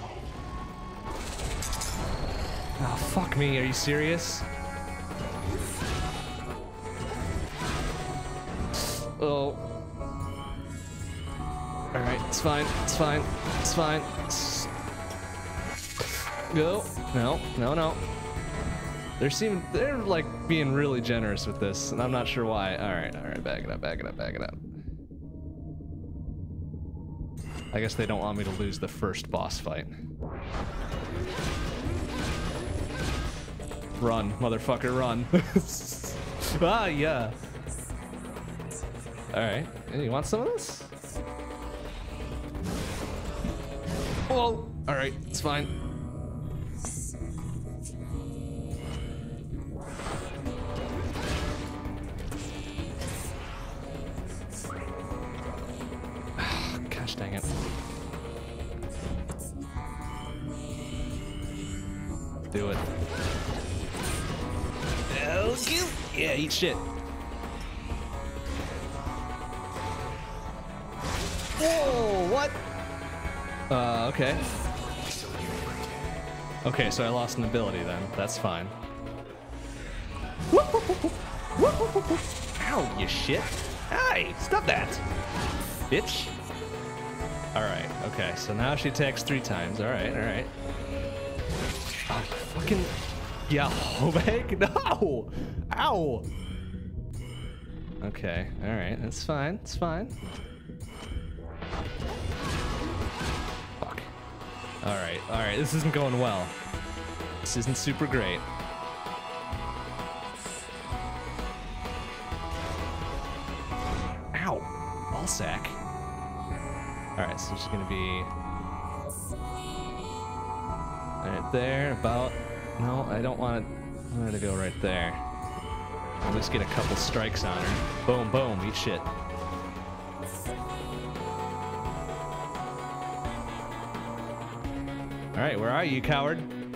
Oh, fuck me. Are you serious? Oh. Alright, it's fine. It's fine. It's fine. Go. No. They're like being really generous with this, and I'm not sure why. Alright, back it up. I guess they don't want me to lose the first boss fight. Run, motherfucker, run. Ah, yeah. Alright, you want some of this? Whoa! Alright, it's fine. Gosh dang it. Do it. Oh, yeah, eat shit. Whoa, what? Okay. Okay, so I lost an ability then. That's fine. Ow, you shit. Hey, stop that. Bitch. Alright, okay, so now she attacks 3 times. Alright. Oh, fucking... Yeah, Hobeg? No! Ow! Okay, alright, that's fine, it's fine. Fuck. Alright, this isn't going well. This isn't super great. Ow! Ball sack. Alright, so she's gonna be... right there, about... No, I don't want her to go right there. I'll just get a couple strikes on her. Boom, boom, eat shit. right, where are you, coward?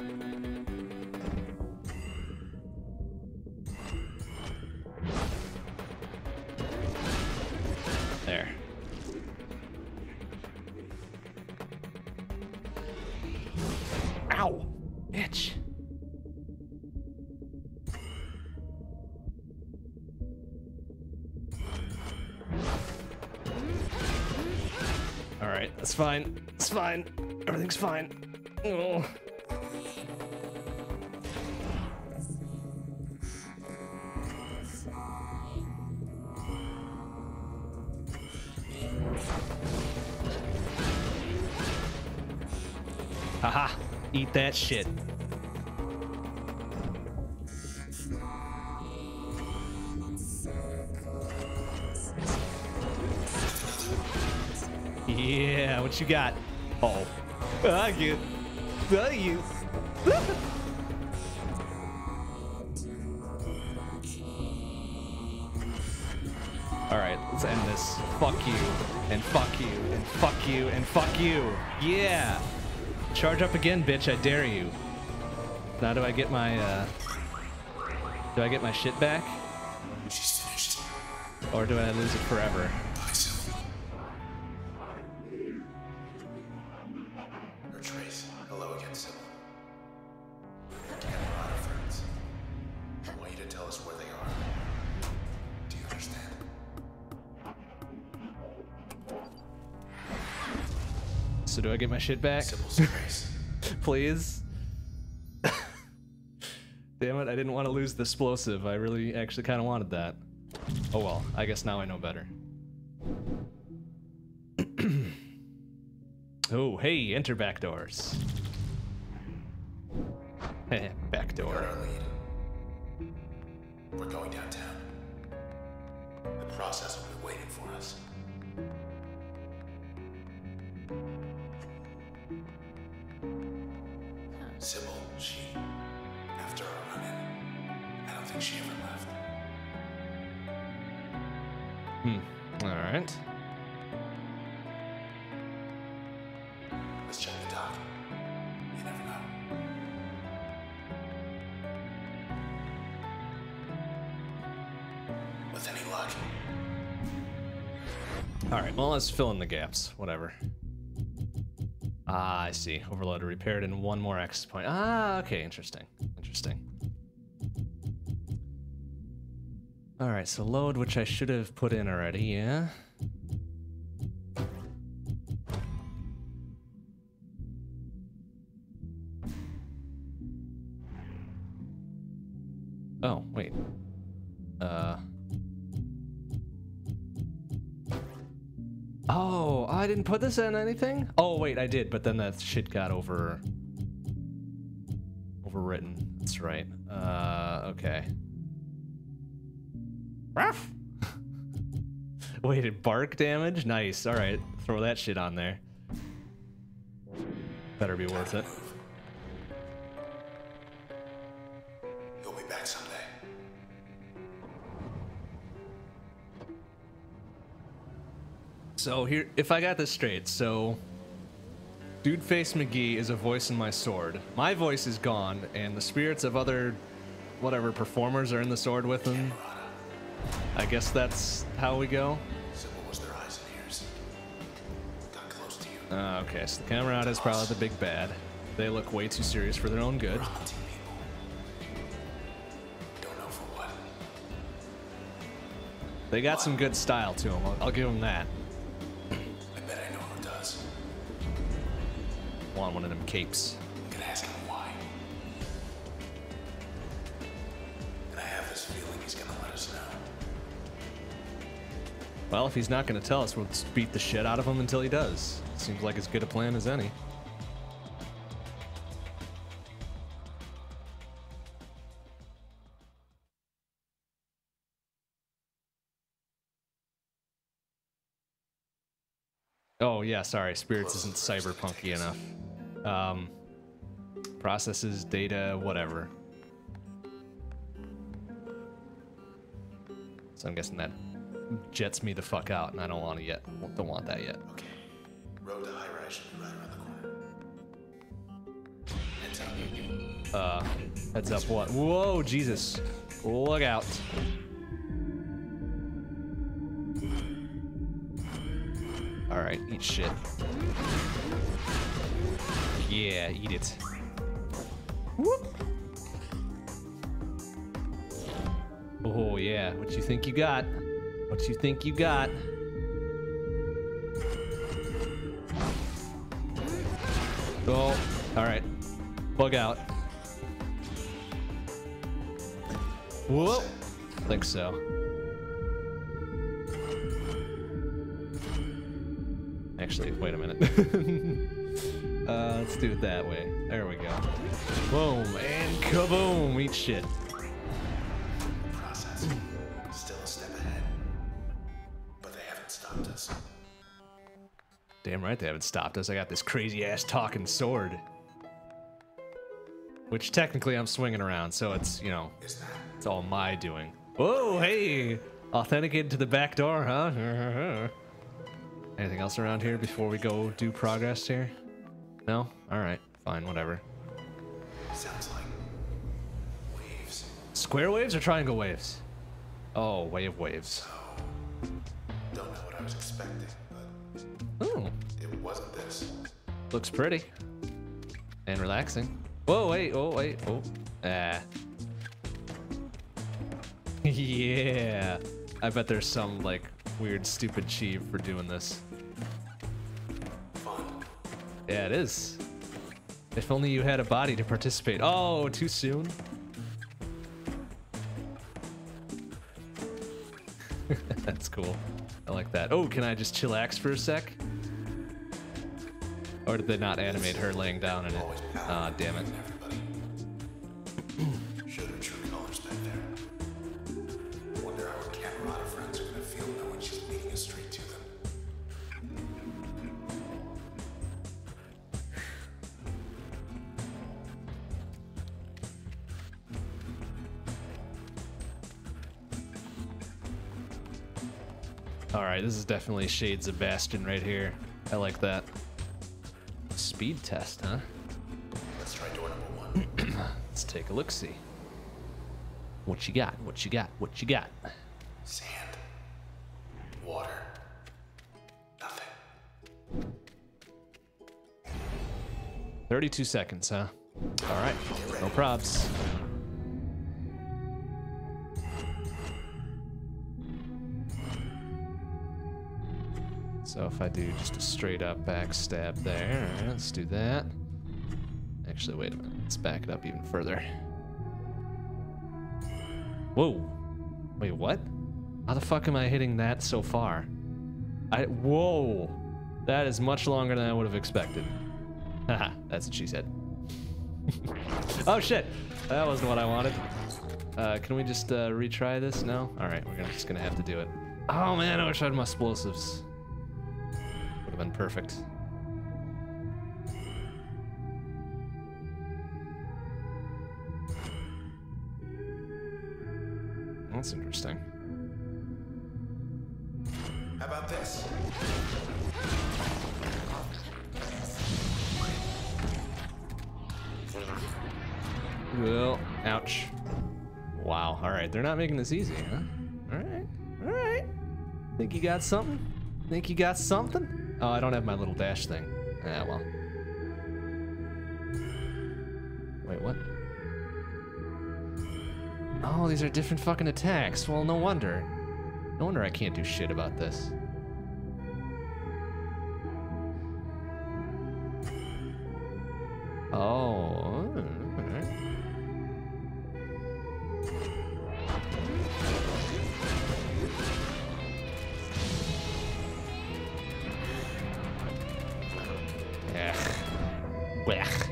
There. Ow! Bitch. Alright, that's fine. It's fine. Everything's fine. Oh. Haha, eat that shit. Yeah, what you got? Oh, thank you. Thank you. All right, let's end this. Fuck you, and fuck you, and fuck you, and fuck you. Yeah. Charge up again, bitch, I dare you. Now do I get my shit back?
She's finished.
Or do I lose it forever?
Or Trace. Hello again, Sybil. Together we're out of friends. I want you to tell us where they are. Do you understand?
So do I get my shit back?
Sybil's Trace.
Please? Damn it, I didn't want to lose the explosive. I really actually kind of wanted that. Oh well, I guess now I know better. Oh, hey, enter back doors. Back
Got
door.
our lead. We're going downtown. The process will be waiting for us. Sybil, she, after our run-in, I don't think she ever left.
All right.
Let's check the dock. You never know. With any luck.
All right, well, let's fill in the gaps. Whatever. Ah, I see. Overloaded, repaired, and one more access point. Ah, okay, interesting. Interesting. All right, so load, which I should have put in already, yeah? Oh, wait. Oh, I didn't put this in anything? Oh, wait, I did, but then that shit got overwritten. That's right. Okay. Ruff! Weighted bark damage? Nice. All right, throw that shit on there. Better be worth it.
You'll be back someday.
So here, if I got this straight, so Dude Face McGee is a voice in my sword. My voice is gone, and the spirits of other, whatever, performers are in the sword with him. I guess that's how we go.
Sybil was their eyes and ears. Got close to you.
Okay, so the Camerata is probably the big bad. They look way too serious for their own good.
We're hunting people. Don't know for what.
They got some good style to them. I'll give them that.
I bet I know who does.
Want one of them capes.
I'm gonna ask him why. And I have this feeling he's gonna let us know.
Well, if he's not going to tell us, we'll just beat the shit out of him until he does. Seems like as good a plan as any. Oh, yeah, sorry. Spirits isn't cyberpunky enough. Processes, data, whatever. So I'm guessing that jets me the fuck out, and I don't want it yet. Don't want that yet.
Okay. Road to high rise should be right around the corner.
Heads up what? Whoa, Jesus. Look out. Alright, eat shit. Yeah, eat it. Whoop. Oh yeah, what you think you got? What you think you got? Oh, alright. Bug out. Whoa! Think so. Actually, wait a minute. Let's do it that way. There we go. Boom and kaboom! Eat shit.
Process. Still a step ahead. But they haven't stopped us.
Damn right they haven't stopped us. I got this crazy ass talking sword. Which technically I'm swinging around, so it's, you know, it's all my doing. Whoa, hey! Authenticated to the back door, huh? Anything else around here before we go do progress here? No? Alright, fine, whatever.
Sounds like waves.
Square waves or triangle waves? Oh, wave waves.
Don't know what I was expecting, but
Ooh,
it wasn't this.
looks pretty. And relaxing. Whoa, wait, oh, wait, oh. Ah. Yeah. I bet there's some, like, weird, stupid cheat for doing this.
Fun.
Yeah, it is. If only you had a body to participate. Oh, too soon? That's cool. I like that. Oh, can I just chillax for a sec? Or did they not animate her laying down in it? Ah, damn it.
Everybody. Showed her true colors back there. Wonder how her Camerata friends are gonna feel knowing she's leading us straight to them.
Alright, this is definitely shades of Bastion right here. I like that. Speed test, huh?
Let's try door number 1.
Let's take a look-see. What you got? What you got? What you got?
Sand. Water. Nothing.
32 seconds, huh? Alright, no probs. So if I do just a straight up backstab there, all right, let's do that. Actually, wait a minute, let's back it up even further. Whoa, wait, what? How the fuck am I hitting that so far? Whoa, that is much longer than I would have expected. Haha, that's what she said. Oh shit, that wasn't what I wanted. Can we just retry this? No? All right, we're just gonna have to do it. Oh man, I wish I had my explosives. Would have been perfect. That's interesting.
How about this?
Well, ouch. Wow, alright, they're not making this easy, huh? Alright, alright. Think you got something? Think you got something? Oh, I don't have my little dash thing. Ah, well. Wait, what? Oh, these are different fucking attacks. Well, no wonder. No wonder I can't do shit about this. Oh, alright. Blech.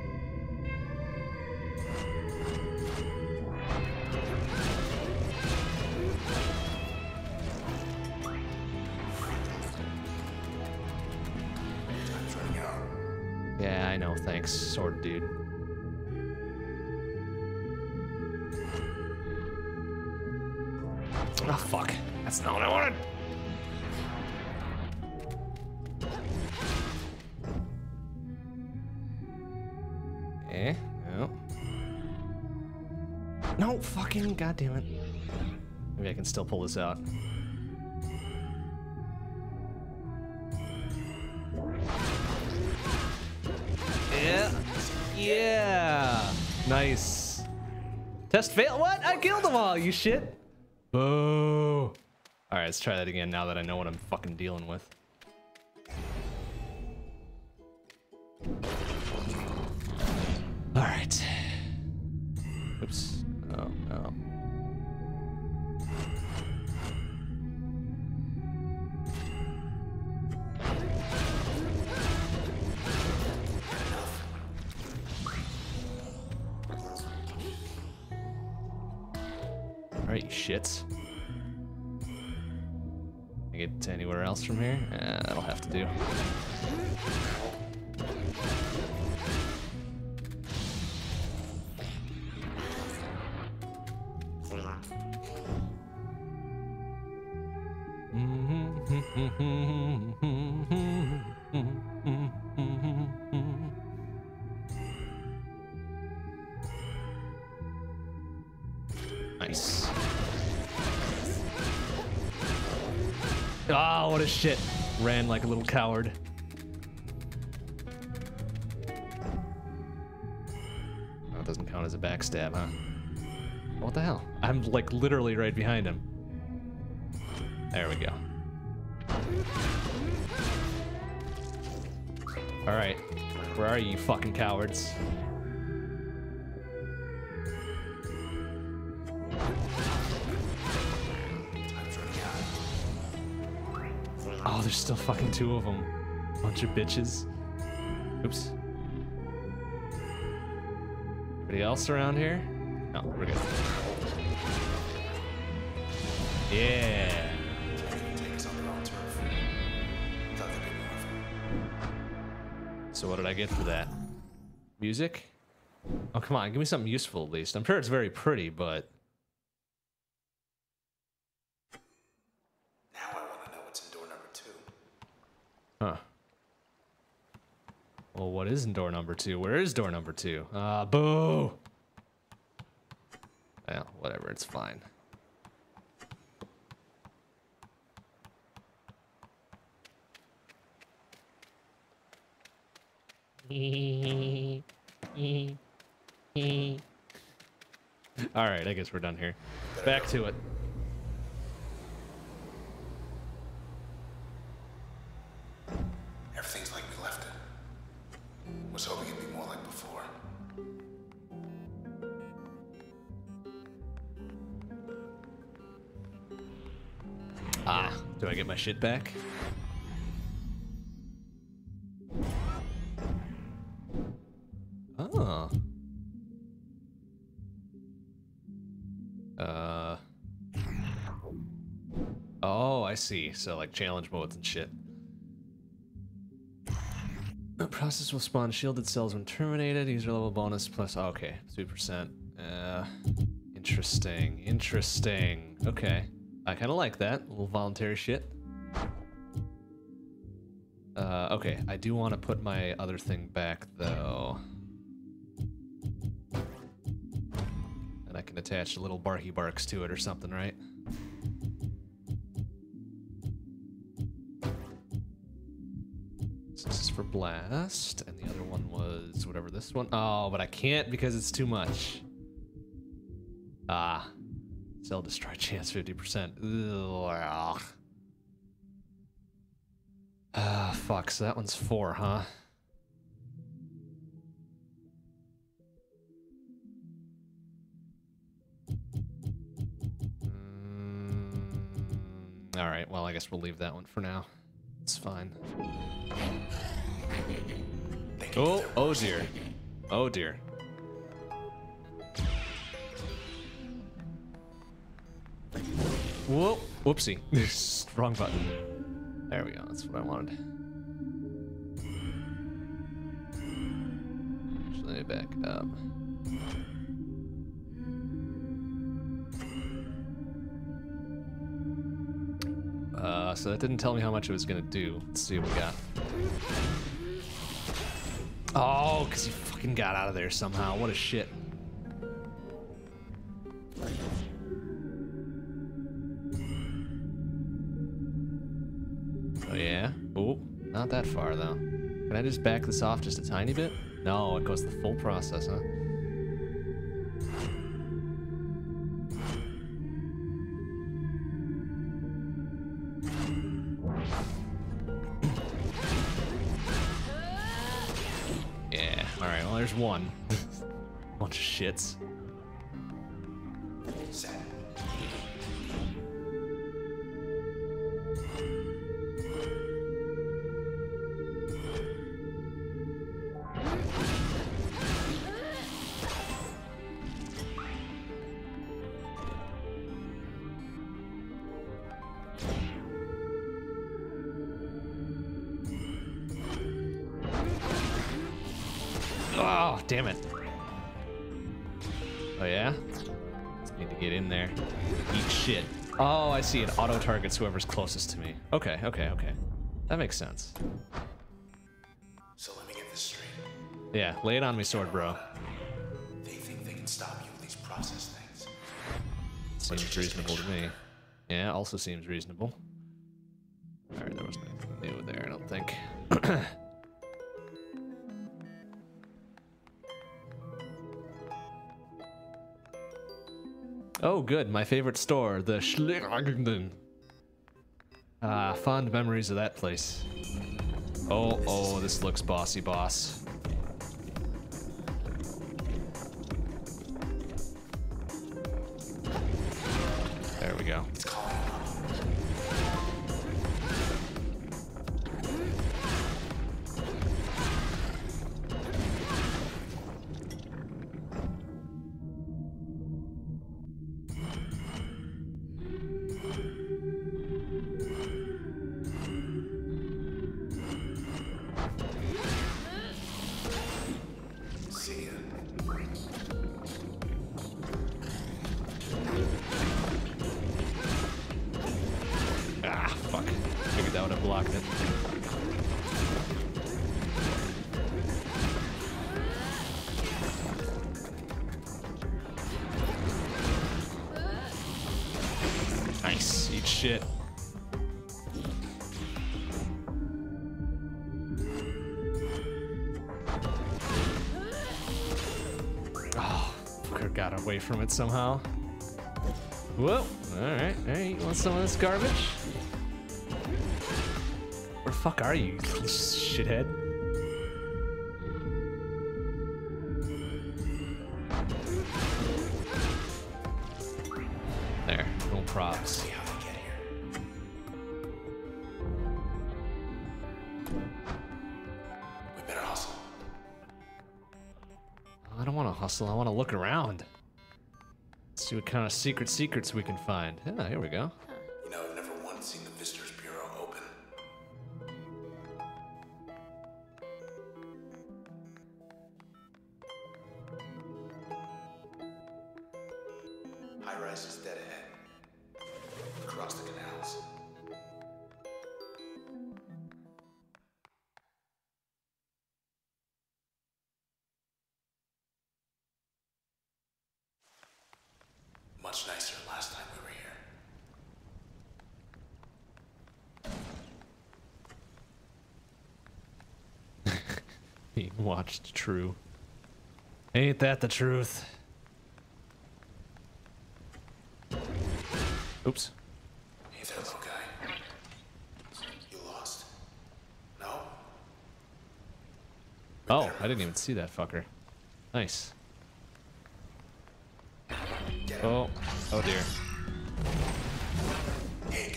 Time's running out.
Yeah, I know, thanks, sword dude. Oh, fuck. That's not what I wanted. Eh? No. No, fucking goddamn it. Maybe I can still pull this out. Yeah. Yeah. Nice. Test fail. What? I killed them all, you shit. Boo. All right, let's try that again now that I know what I'm fucking dealing with. All right. Oops. Oh, no. All right, you shits. Can I get to anywhere else from here? That'll have to do. Nice. Oh, what a shit. Ran like a little coward. Oh, it doesn't count as a backstab, huh? What the hell? I'm like literally right behind him. There we go. All right, where are you fucking cowards? Oh, there's still fucking two of them. Bunch of bitches. Oops. Anybody else around here? No, we're good. Yeah. So what did I get for that? Music? Oh, come on, give me something useful at least. I'm sure it's very pretty, but...
Now I want to know what's in door number 2.
Huh. Well, what is in door number 2? Where is door number 2? Boo! Well, whatever, it's fine. Alright, I guess we're done here. Back to it.
Everything's like we left it. Was hoping it'd be more like before.
Ah, do I get my shit back? Oh. Oh, I see. So like challenge modes and shit. The process will spawn shielded cells when terminated. User level bonus plus. Oh, okay, 2%. Interesting. Interesting. Okay, I kind of like that. A little voluntary shit. Okay, I do want to put my other thing back though. And I can attach little barky barks to it or something, right? So this is for blast, and the other one was whatever this one. Oh, but I can't because it's too much. Ah, cell destroy chance 50%. Ugh. Ah, fuck. So that one's 4, huh? All right. Well, I guess we'll leave that one for now. It's fine. Oh, oh dear. Oh dear. Whoa, whoopsie. Wrong button. There we go, that's what I wanted. Actually, let me back up. So that didn't tell me how much it was gonna do. Let's see what we got. Oh, because he fucking got out of there somehow. What a shit. not that far though. Can I just back this off just a tiny bit? No, it goes the full process, huh? Yeah, alright, well there's one. Bunch of shits.
Set.
Oh, damn it. Oh, yeah? Just need to get in there. Eat shit. Oh, I see. It auto-targets whoever's closest to me. Okay, okay, okay. That makes sense.
So let me get this straight.
Yeah, lay it on me, sword bro.
They think they can stop you with these process things.
Seems reasonable to me. Yeah, also seems reasonable. Alright, there was nothing new there, I don't think. Oh, good. My favorite store, the Schlingen. Ah, fond memories of that place. Oh, this looks bossy, boss. There we go.
It's calling him up. See ya.
Ah, fuck. Figured that would have blocked it. Nice. Eat shit. Oh, fucker got away from it somehow. Whoa. Alright. Hey, you want some of this garbage? Where the fuck are you, little shithead? There. No props.
See how they get here. We better hustle.
I don't want to hustle. I want to look around. See what kind of secrets we can find. Yeah, here we go.
You know, I've never once seen the Visitors Bureau open. High rise is dead ahead. Across the canals. Much nicer last time we were here.
Being watched, true. Ain't that the truth? Oops.
Hey there, little guy. You lost? No?
Oh, I didn't even see that fucker. Nice.
Get him.
Oh dear.
Hey,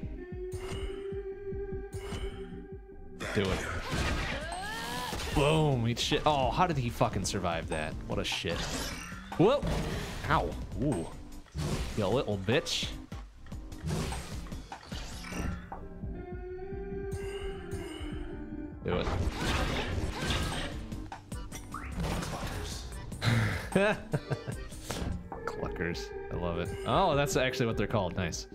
Do it. Boom, eat shit. Oh, how did he fucking survive that? What a shit. Whoa. Ow. Ooh. You little bitch. Do it. Cluckers. I love it. Oh, that's actually what they're called. Nice.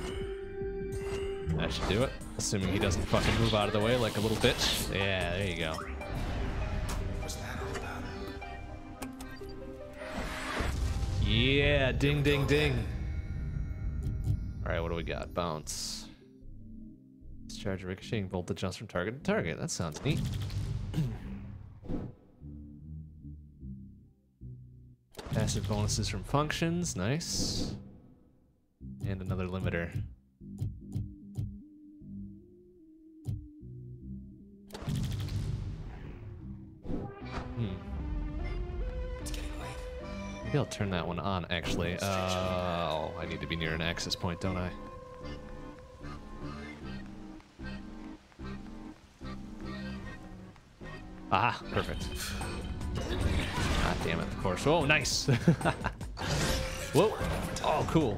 That should do it. Assuming he doesn't fucking move out of the way like a little bitch. Yeah, there you go.
what's that all about?
Yeah, ding, ding, ding. All right, what do we got? Bounce. Discharge ricocheting voltage jumps from target to target. That sounds neat. Passive bonuses from functions. Nice. And another limiter.
It's getting late.
Maybe I'll turn that one on, actually. Oh, I need to be near an access point, don't I? Ah, perfect. God damn it, of course. Oh, nice! Whoa! Oh, cool.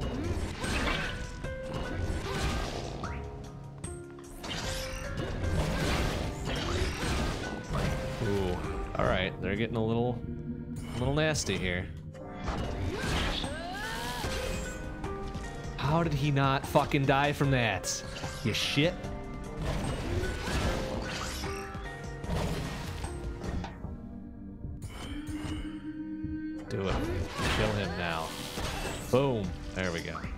Ooh. Alright, they're getting a little nasty here. How did he not fucking die from that? You shit. Do it. Kill him now. Boom. There we go.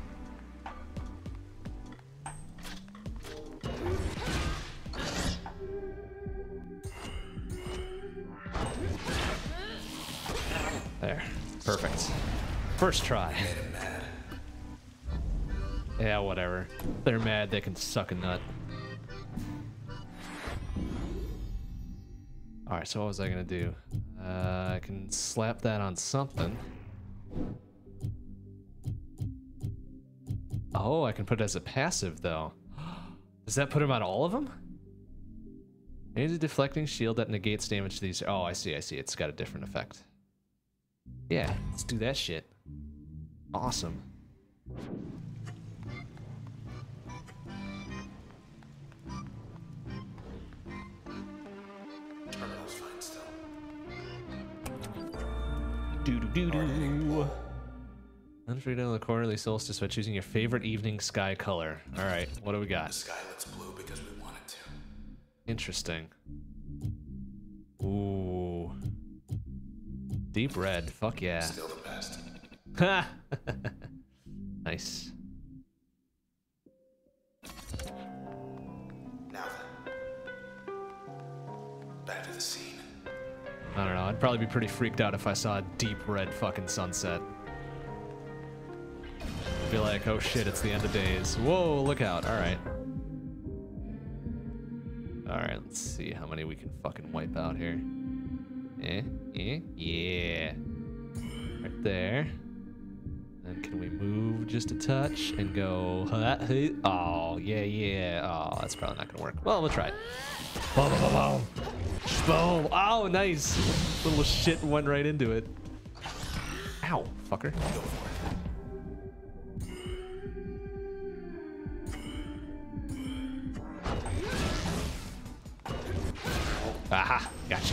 There. Perfect. First try. Yeah, whatever. If they're mad, they can suck a nut. Alright, so what was I gonna do? I can slap that on something. Oh, I can put it as a passive, though. Does that put him on all of them? Use a deflecting shield that negates damage to these. Oh, I see, I see. It's got a different effect. Yeah, let's do that shit. Awesome.
Terminal's fine still.
Doo-doo-doo-doo. Unfigured down the quarterly solstice by choosing your favorite evening sky color. Alright, what do we
The
got?
sky looks blue because we want it to.
Interesting. Ooh. Deep red. Fuck yeah.
Still the best.
Ha! Nice.
Now then. Back to the scene.
I don't know. I'd probably be pretty freaked out if I saw a deep red fucking sunset. I'd be like, oh shit, it's the end of days. Whoa, look out. Alright. Alright, let's see how many we can fucking wipe out here. Yeah. Right there. Then can we move just a touch and go... Oh, yeah. Oh, that's probably not gonna work. Well, we'll try it. Boom, boom, boom. Boom. Oh, nice. Little shit went right into it. Ow, fucker. Aha, gotcha.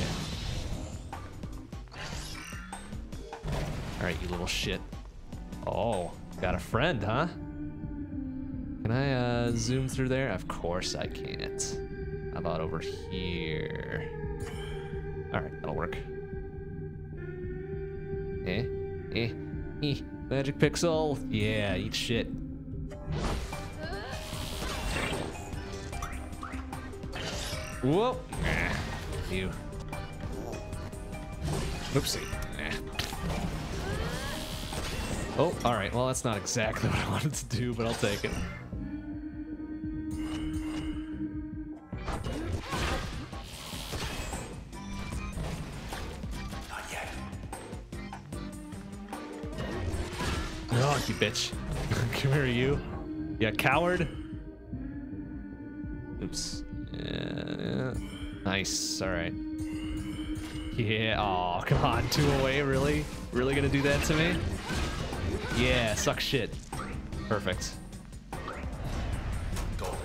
Alright, you little shit. Oh, got a friend, huh? Can I zoom through there? Of course I can't. How about over here? Alright, that'll work. Magic pixel. Yeah, eat shit. Whoa. You. Oopsie. Oh, alright. Well, that's not exactly what I wanted to do, but I'll take it.
Not yet.
Oh, you bitch. Come here, you. You coward. Oops. Yeah. Nice. Alright. Yeah. Oh, come on. 2 away. Really? Really gonna do that to me? Yeah. Suck shit. Perfect.
Golden.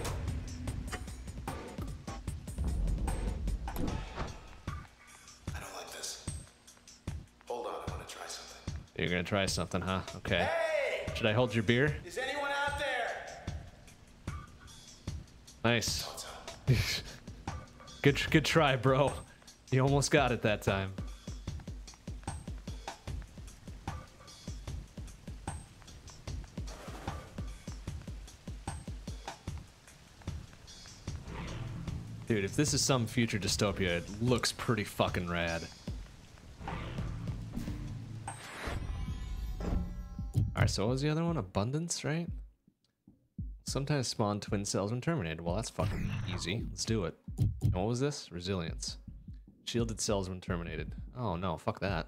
I don't like this. Hold on, I want to try something.
You're gonna try something, huh? Okay.
Hey!
Should I hold your beer?
Is anyone out there?
Nice.
Thought so.
Good try, bro. You almost got it that time. Dude, if this is some future dystopia, it looks pretty fucking rad. Alright, so what was the other one? Abundance, right? Sometimes spawn twin cells when terminated. Well, that's fucking easy. Let's do it. And what was this? Resilience. Shielded cells when terminated. Oh no, fuck that.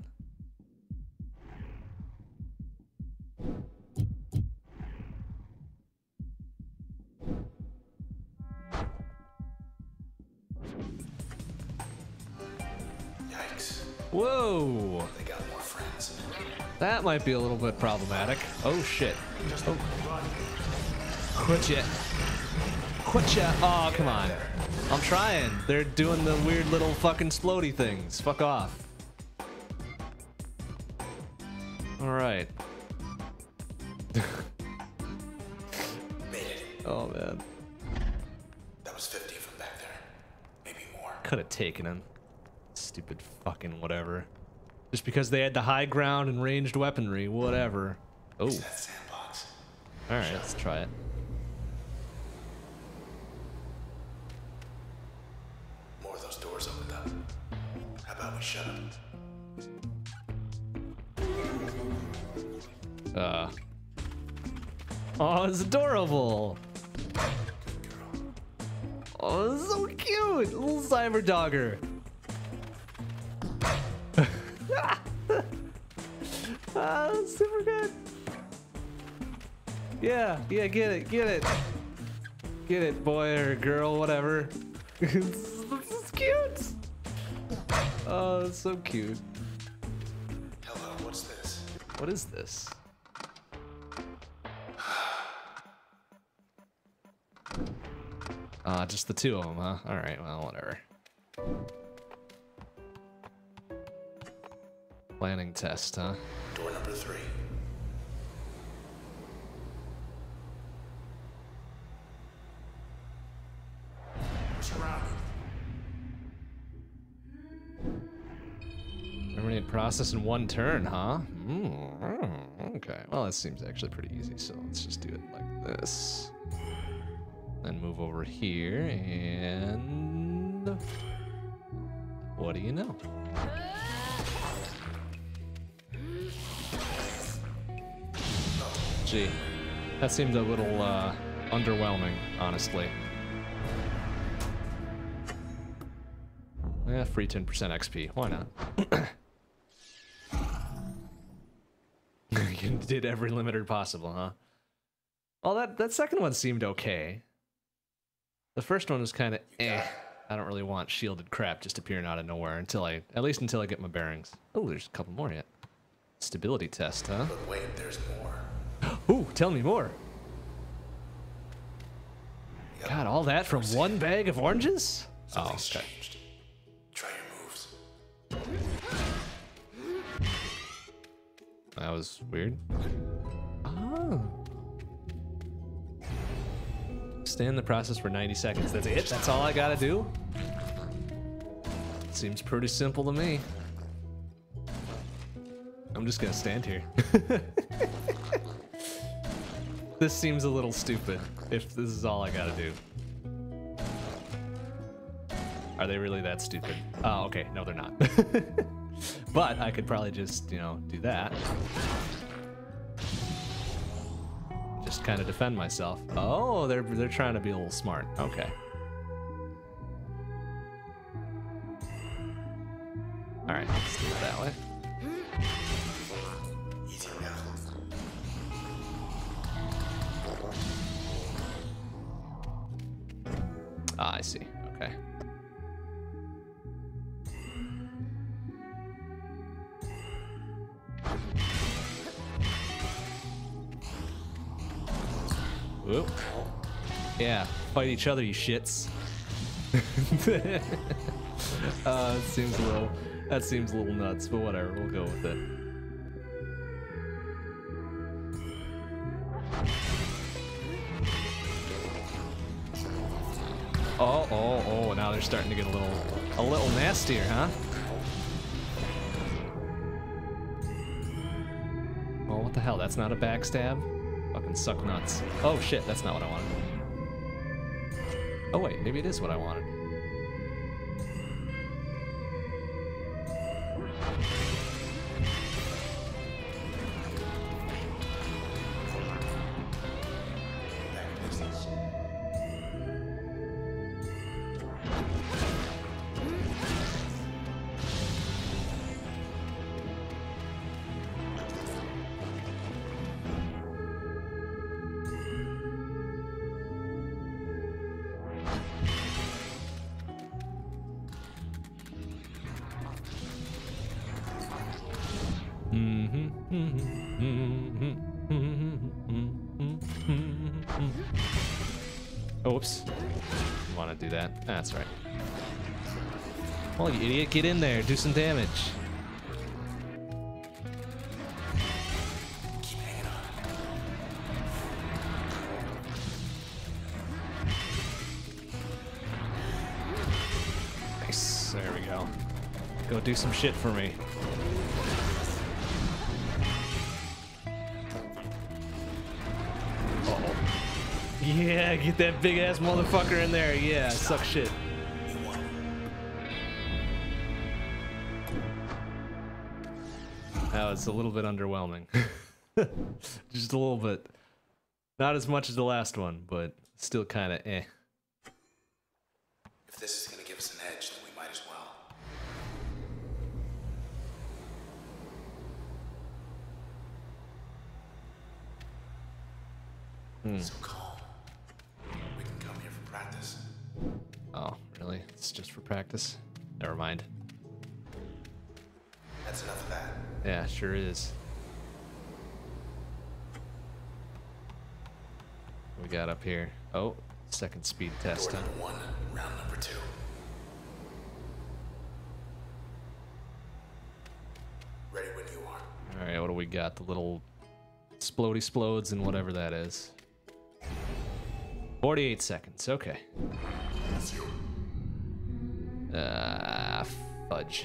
Yikes.
Whoa!
They got more friends.
That might be a little bit problematic. Oh shit. Oh. Quit ya. Quit ya. Oh, come on. I'm trying. They're doing the weird little fucking splody things. Fuck off. Alright.
Made it.
Oh man.
That was 50 from back there. Maybe more.
Could have taken him. Stupid fucking whatever. Just because they had the high ground and ranged weaponry, whatever. Oh.
It's that sandbox.
Alright, let's try it.
More of those doors opened up. How about we shut them?
Oh, it's adorable. Oh, it's so cute. Little cyber dogger. That's super good. Yeah, get it. Get it, boy or girl, whatever. It's cute. Oh, it's so cute.
Hello, what's this?
What is this? Just the two of them, huh? Alright, well, whatever. Planning test, huh?
Door number 3. We're surrounded.
Terminate process in one turn, huh? Okay, well, that seems actually pretty easy, so let's just do it like this. Then move over here, and... what do you know? Gee, that seemed a little, underwhelming, honestly. Yeah, free 10% XP, why not? You did every limiter possible, huh? Well, that second one seemed okay. The first one was kind of eh. I don't really want shielded crap just appearing out of nowhere until at least until I get my bearings. Oh, there's a couple more yet. Stability test, huh?
But wait, there's more.
Ooh, tell me more.
Yep.
God, all that from one bag of oranges?
Something's
Oh, okay.
changed. Try your moves.
That was weird. Oh. Stay in the process for 90 seconds. That's it? That's all I gotta do? Seems pretty simple to me. I'm just gonna stand here. This seems a little stupid, if this is all I gotta do. Are they really that stupid? Oh, okay. No, they're not. But I could probably just, you know, do that. Just kind of defend myself. Oh, they're trying to be a little smart. Okay. All right, let's do it that way.
Easy now.
Ah, I see. Okay. Whoop. Yeah, fight each other, you shits. That seems a little nuts, but whatever, we'll go with it. Oh, now they're starting to get a little nastier, huh? Oh, what the hell? That's not a backstab? Fucking suck nuts. Oh shit, that's not what I wanted. Oh wait, maybe it is what I wanted. Oops. Want to do that? That's right. Oh, you idiot, get in there, do some damage.
Keep hanging on.
Nice, there we go. Go do some shit for me. Uh-oh. Yeah, get that big ass motherfucker in there. Yeah, suck shit. That was a little bit underwhelming. Just a little bit. Not as much as the last one, but still kind of eh.
If this is gonna give us an edge, then we might as well. So calm. We can come here for practice.
Oh, really? It's just for practice? Never mind.
That's enough of that.
Yeah, sure is. What we got up here? Oh, second speed test.
Door
Huh?
number 1, round number 2. Ready when you are.
All right, what do we got? The little splody splodes and whatever that is. 48 seconds. Okay. Fudge.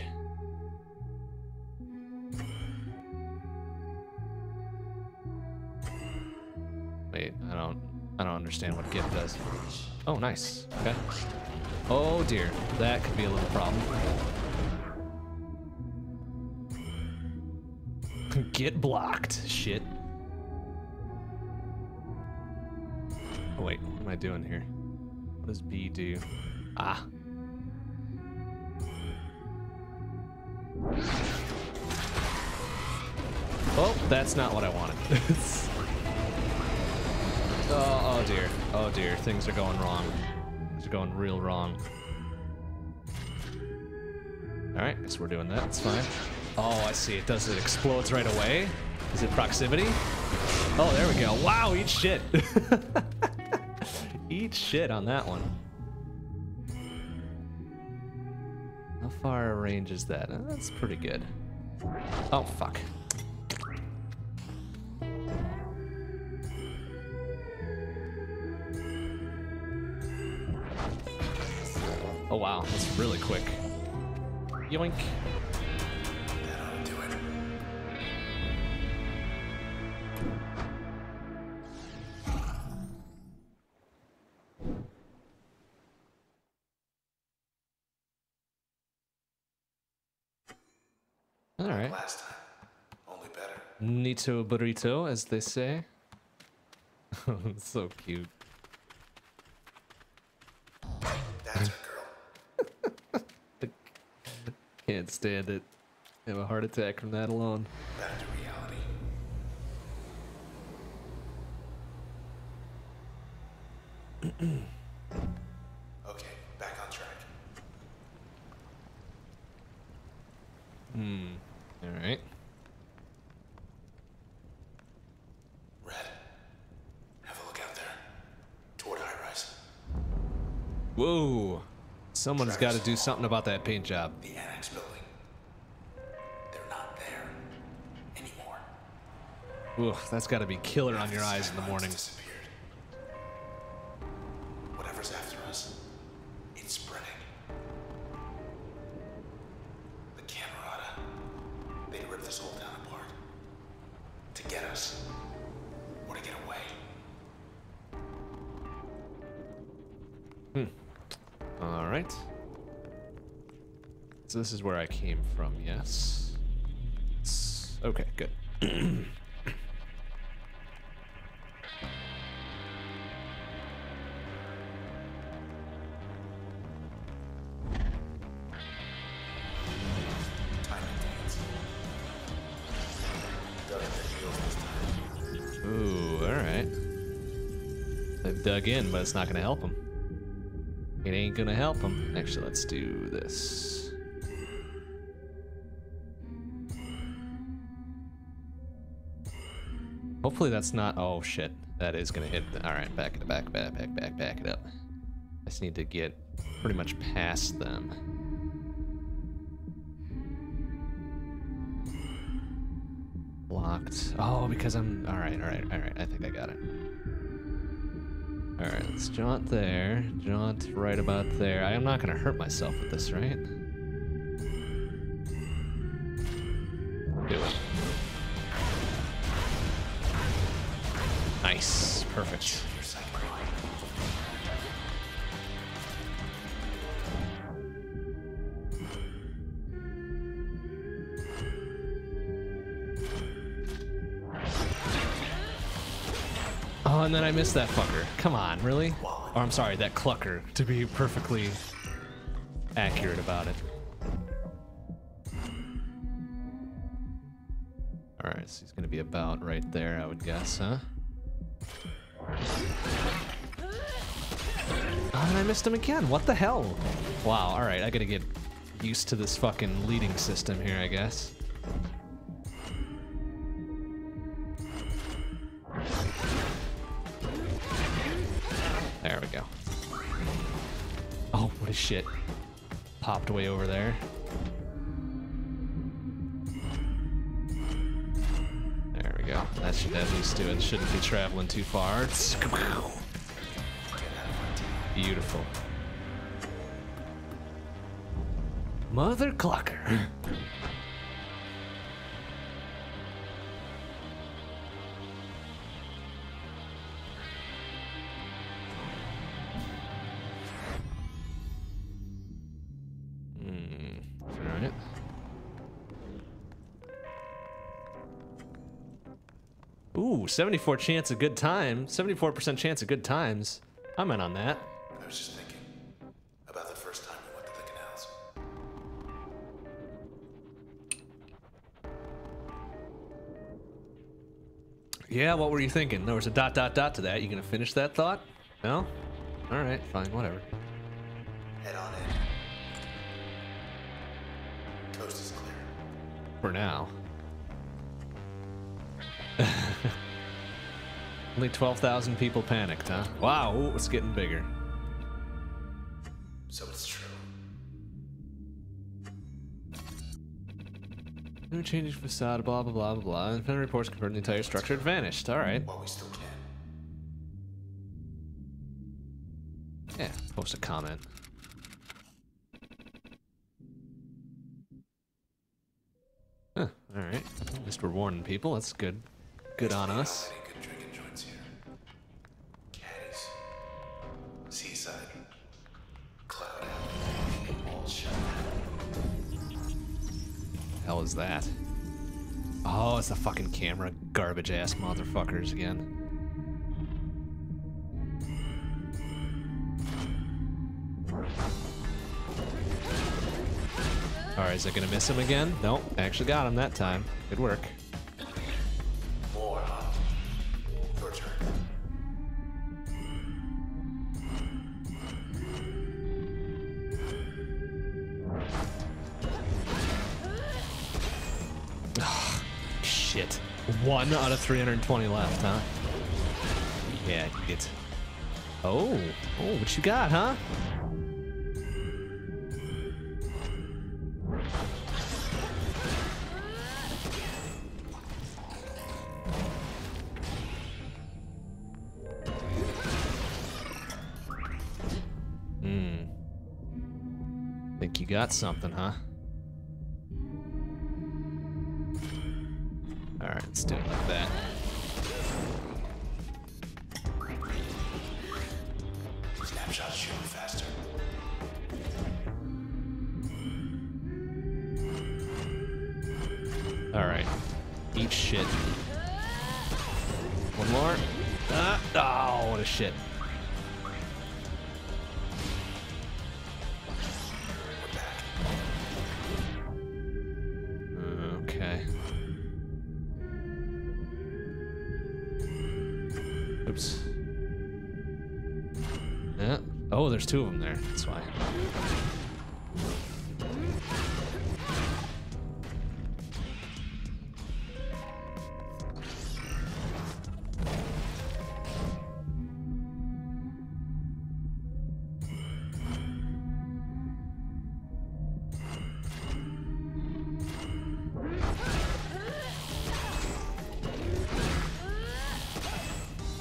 Wait, I don't understand what gift does. Oh, nice. Okay. Oh dear, that could be a little problem. Get blocked. Shit. Oh wait, what am I doing here? What does B do? Ah. Oh, that's not what I wanted. Oh dear. Oh dear. Things are going wrong. Things are going real wrong. Alright, guess we're doing that. It's fine. Oh, I see. It does. It explodes right away? Is it proximity? Oh, there we go. Wow, eat shit. Eat shit on that one. How far range is that? That's pretty good. Oh, fuck. Oh wow, that's really quick. Yoink.
That ought to do it.
All right.
Last time. Only better.
Nito burrito, as they say. So cute.
That's our girl.
Can't stand it. I have a heart attack from that alone.
Back to reality. Okay, back on track.
All right.
Red, have a look out there. Toward high rise.
Whoa. Someone's got to do something about that paint job.
The annex building. They're not there anymore.
Ugh, that's got to be killer on your eyes in the morning.
Disappeared. Whatever's after us, it's spreading. The Camerata. They'd rip this whole town apart. To get us. Or to get away.
All right. So this is where I came from, yes? Okay, good. Ooh, all right. They've dug in, but it's not going to help them. It ain't gonna help him. Actually, let's do this. Hopefully that's not. Oh shit, that is gonna hit. All right, back it up, back it up. I just need to get pretty much past them. Blocked. Oh, because I'm. All right. I think I got it. All right, let's jaunt there. Jaunt right about there. I am not gonna hurt myself with this, right? Do it. Nice. Perfect. Oh, and then I missed that fucker. Come on, really? Or I'm sorry, that clucker, to be perfectly accurate about it. Alright, so he's gonna be about right there, I would guess, huh? Oh, and I missed him again. What the hell? Wow, alright, I gotta get used to this fucking leading system here, I guess. There we go. Oh, what a shit. Popped way over there. There we go. That should at least do it. Shouldn't be traveling too far. Beautiful. Mother clucker. Alright. Ooh, 74 chance of good time. 74% chance of good times. I'm in on that.
I was just thinking about the first time we went to the canals.
Yeah, what were you thinking? There was a ... to that. You gonna finish that thought? No? Alright, fine, whatever.
Head on in. Coast is clear.
For now. Only 12,000 people panicked, huh? Wow, ooh, it's getting bigger.
So it's true.
New changing facade, blah, blah, blah, blah, blah. Independent reports confirmed the entire structure had vanished. Alright.
While we still can.
Yeah, post a comment. Huh, alright. At least we're warning people. That's good. Good on us.
Any good drinking joints here. Caddies. Seaside. Cloud out. All shut.
Hell is that? Oh, it's the fucking camera garbage ass motherfuckers again. Alright, is it gonna miss him again? Nope, actually got him that time. Good work.
More, huh? Your turn.
Shit. 1 out of 320 left, huh? Yeah, it's... Oh, what you got, huh? Think you got something, huh? Alright, let's do it like that.
Snapshots shoot faster.
Alright. Eat shit. One more. Oh, what a shit. Okay. Oops. Yeah. Oh, there's 2 of them there. That's why.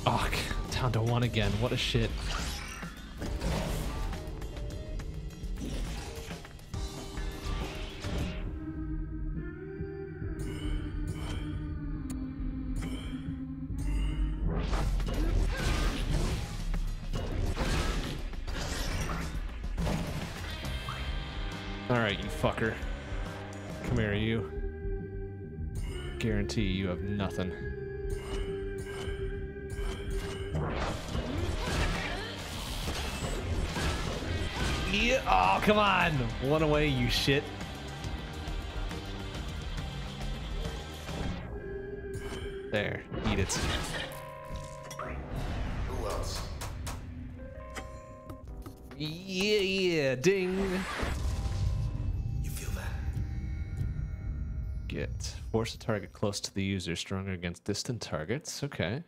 Oh, down to 1 again. What a shit. Alright, you fucker. Come here, you. Guarantee you have nothing. Yeah. Oh, come on! 1 away, you shit. There, eat it.
Who else?
Yeah, ding!
You feel that?
Get. Force a target close to the user, stronger against distant targets. Okay.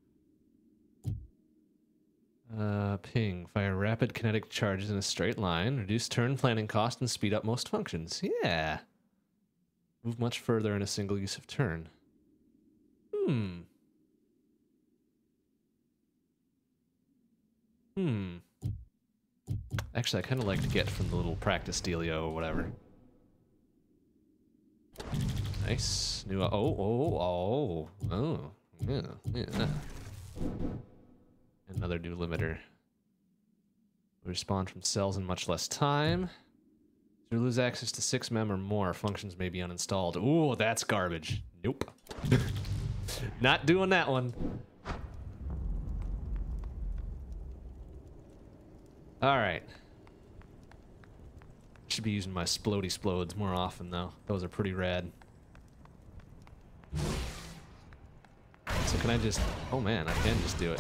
Ping. Fire rapid kinetic charges in a straight line. Reduce turn planning cost and speed up most functions. Yeah. Move much further in a single use of turn. Actually, I kind of like to get from the little practice dealio or whatever. Nice. New. Oh. Yeah. Another new limiter. Respawn from cells in much less time. You lose access to 6 mem or more. Functions may be uninstalled. Ooh, that's garbage. Nope. Not doing that one. Alright. Should be using my splody splodes more often though. Those are pretty rad. So can I just... Oh man, I can just do it.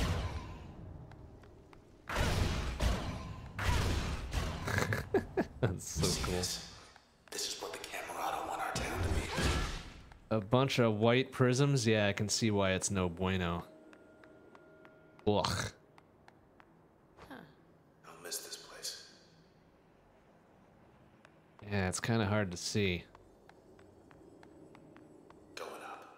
That's so cool.
This is what the Camerata want our town to be.
A bunch of white prisms? Yeah, I can see why it's no bueno. Ugh.
I'll miss this place.
Yeah, it's kind of hard to see.
Going up.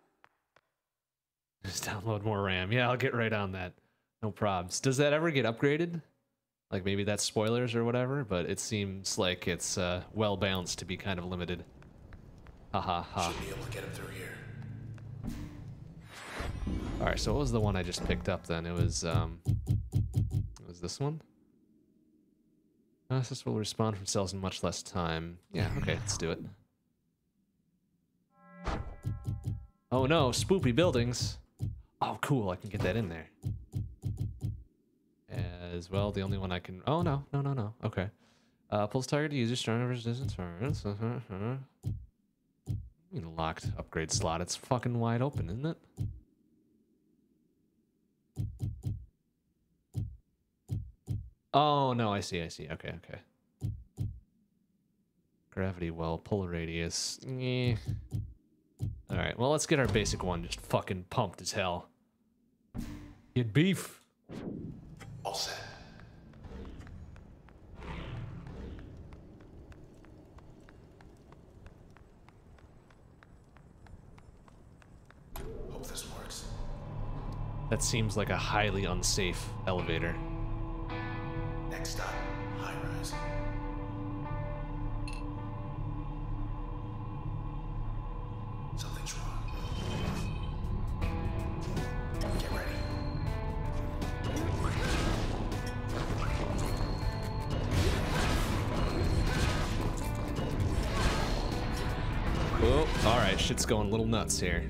Just download more RAM. Yeah, I'll get right on that. No probs. Does that ever get upgraded? Like maybe that's spoilers or whatever, but it seems like it's well balanced to be kind of limited. Ha ha ha.
Should be able to get him through here.
Alright, so what was the one I just picked up then? It was this one? This will respond from cells in much less time. Yeah, okay, let's do it. Oh no, spoopy buildings. Oh cool, I can get that in there. As well, the only one I can... Oh no. Okay. Pulls target to user stronger versus distant targets. Locked upgrade slot. It's fucking wide open, isn't it? Oh no, I see. Okay. Gravity well, pull radius. Alright, well let's get our basic one just fucking pumped as hell. Get beef.
All set. Hope this works.
That seems like a highly unsafe elevator.
Next stop, high rise. Something's wrong. Get ready.
Oh, alright, shit's going a little nuts here.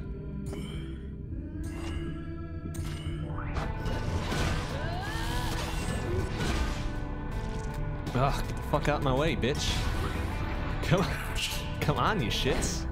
Ugh, get the fuck out of my way, bitch. Come on, you shits.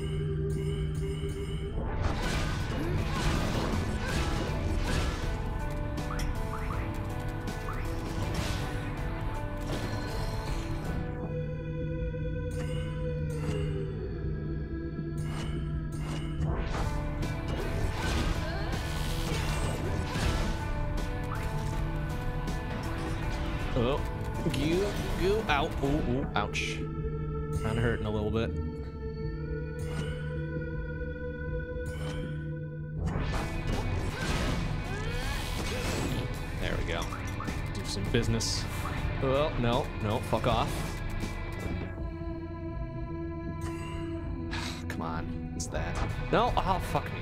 Oh, you, ow, ooh, ouch. Kind of hurting a little bit. some business. Oh, no, no, fuck off. Come on, what's that? No, oh, fuck me.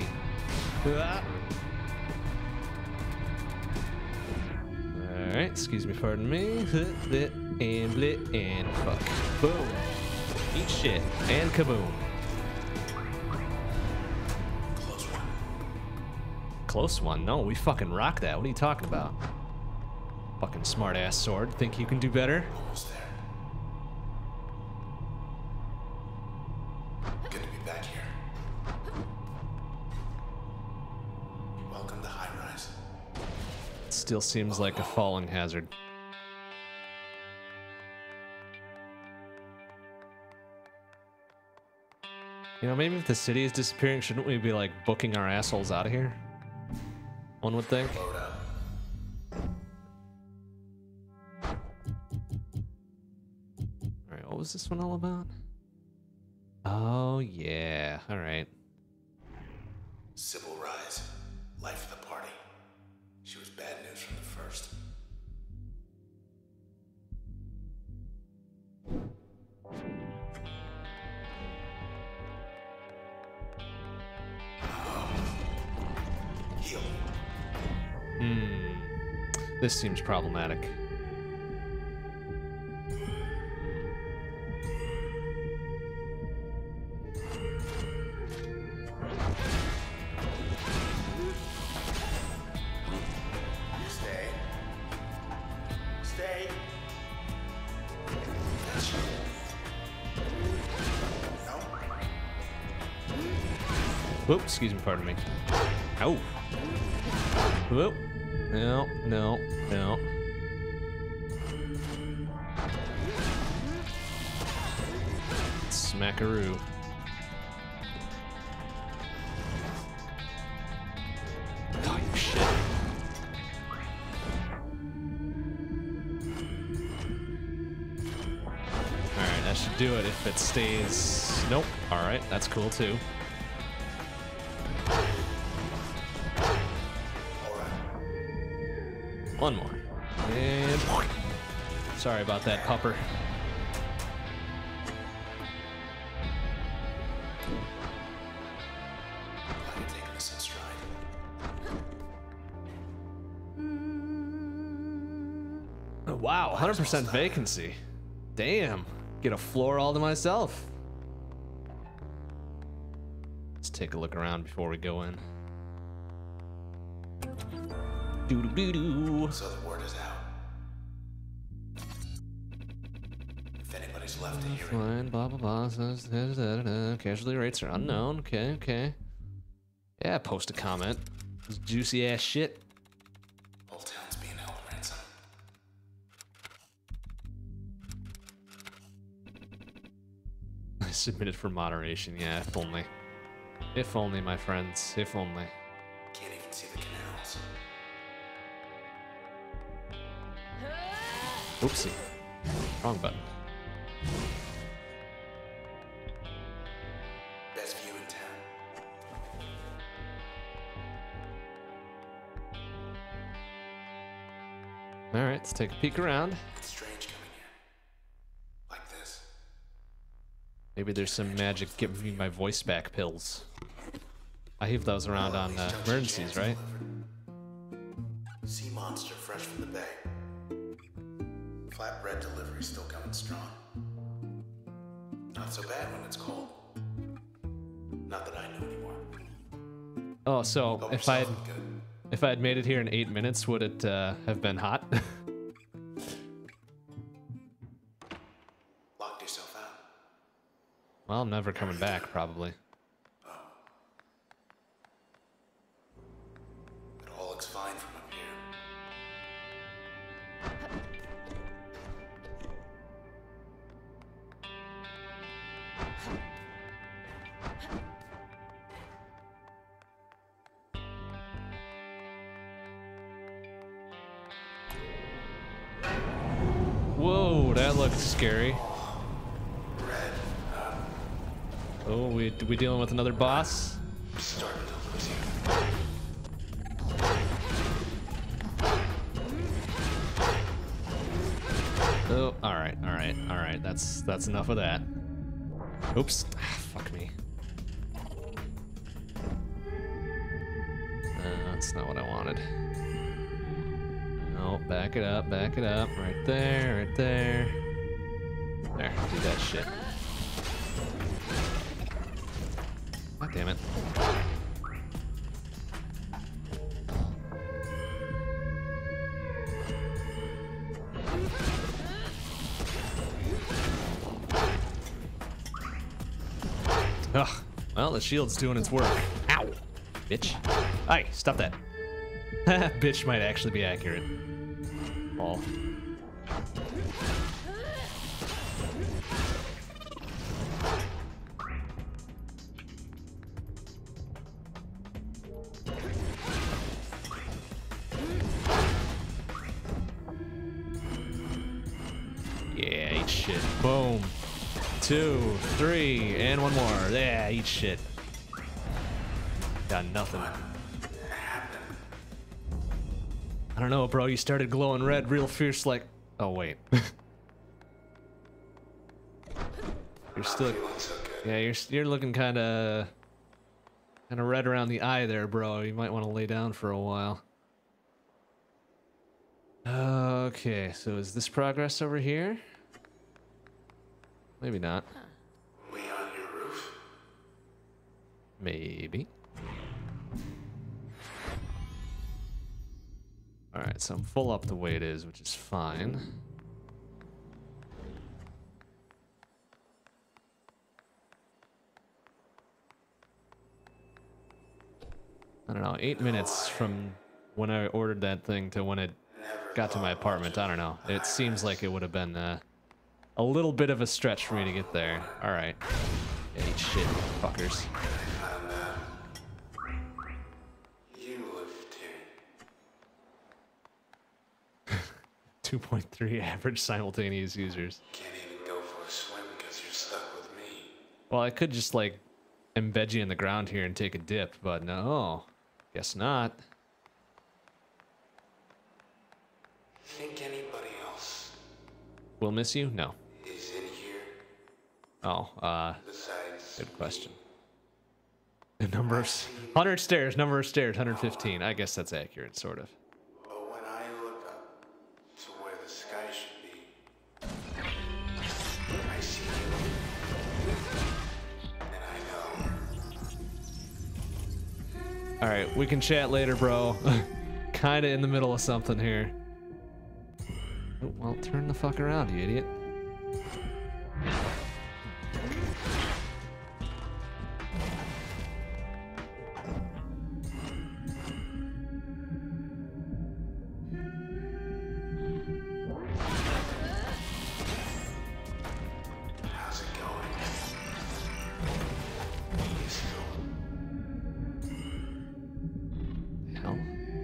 Alright, excuse me, pardon me. And blit and fuck. Boom. Eat shit. And kaboom.
Close one.
Close one? No, we fucking rock that. What are you talking about? Fucking smart ass sword. Think you can do better?
Almost there. Good to be back here. Welcome to High Rise.
It still seems like a falling hazard. You know, maybe if the city is disappearing, shouldn't we be like booking our assholes out of here? One would think.
Load up.
Alright, what was this one all about? Oh, yeah. Alright.
Sybil Rise. Life of the party. She was bad news from the first. Heal.
This seems problematic.
Stay. Stay. No.
Whoop, excuse me, pardon me. Ow. Whoop. No, no, no. Smackaroo. Oh, you shit. Alright, that should do it if it stays. Nope. Alright, that's cool too. One more. And sorry about that, pupper.
I'm taking this in stride.
Oh, wow, 100% vacancy. Damn. Get a floor all to myself. Let's take a look around before we go in. Doo-doo-doo-doo.
So the word is out. If anybody's left to hear it,
Fine, blah blah blah. Casualty rates are unknown. Okay, okay. Yeah, post a comment. This juicy ass shit.
whole town's being held ransom.
I submitted for moderation. Yeah, if only. If only, my friends. If only.
Can't even see the canals.
Oopsie. Wrong button.
Best view in town.
Alright, let's take a peek around.
It's strange coming here. Like this.
Maybe there's some magic giving me my voice back pills. I heave those around on emergencies, right?
Sea monster fresh from the bay. Flatbread delivery still coming strong. Not so bad when it's cold. Not that I know anymore.
Oh, so
Hope
if I
yourself is good.
if I had made it here in 8 minutes, would it have been hot?
Locked yourself out.
Well, I'm never coming back, probably.
It all looks fine from up here.
Whoa, that looks scary.
Red,
Oh, we dealing with another boss?
starting to lose you.
All right, all right, all right. That's enough of that. Oops. Ah, fuck me. That's not what I wanted. No, back it up, back it up. Right there, right there. There, do that shit. God damn it. Ugh. Well, the shield's doing its work. Ow! Bitch. Hey, stop that. Bitch might actually be accurate. Oh. Yeah, eat shit. Boom. 2, 3, and one more. Yeah, eat shit. Got nothing. I don't know, bro. You started glowing red real fierce like... Oh, wait. You're still... Yeah, you're looking kind of red around the eye there, bro. You might want to lay down for a while. Okay, so is this progress over here? Maybe not.
We on your roof?
Maybe. Alright, so I'm full up the way it is, which is fine. I don't know, 8 minutes from when I ordered that thing to when it got to my apartment. I don't know. It seems like it would have been a little bit of a stretch for me to get there. Alright. Yeah, eat shit, fuckers. 2.3 average simultaneous users.
Can't even go for a swim because you're stuck with me.
Well, I could just like embed you in the ground here and take a dip, but no, guess not.
Think anybody else
Will miss you? No.
is in here
Oh,
besides
good question.
me?
The number of 100 stairs, number of stairs, 115. I guess that's accurate, sort of.
But when I look up to where the sky should be, I see you. And I know.
All right, we can chat later, bro. Kind of in the middle of something here. Oh, well, turn the fuck around, you idiot.
How's it going? You still
Hell.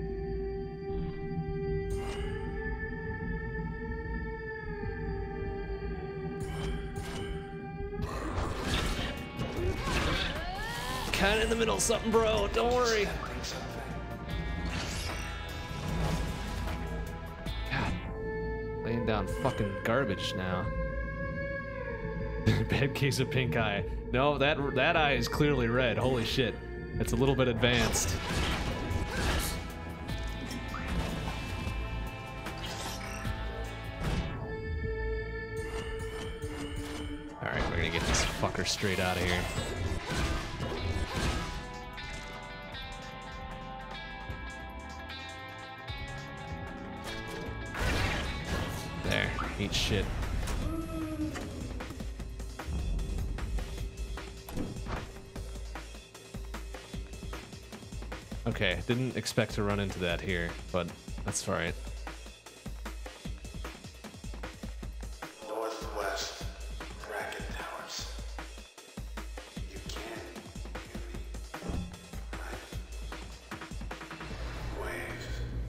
Kind of in the middle of something, bro. Don't worry.
think something?
God. Laying down fucking garbage now. Bad case of pink eye. No, that eye is clearly red. Holy shit. It's a little bit advanced. Alright, we're gonna get this fucker straight out of here. There, eat shit. Okay, didn't expect to run into that here, but that's alright.
Northwest Bracket Towers. You can hear me, right? Waves.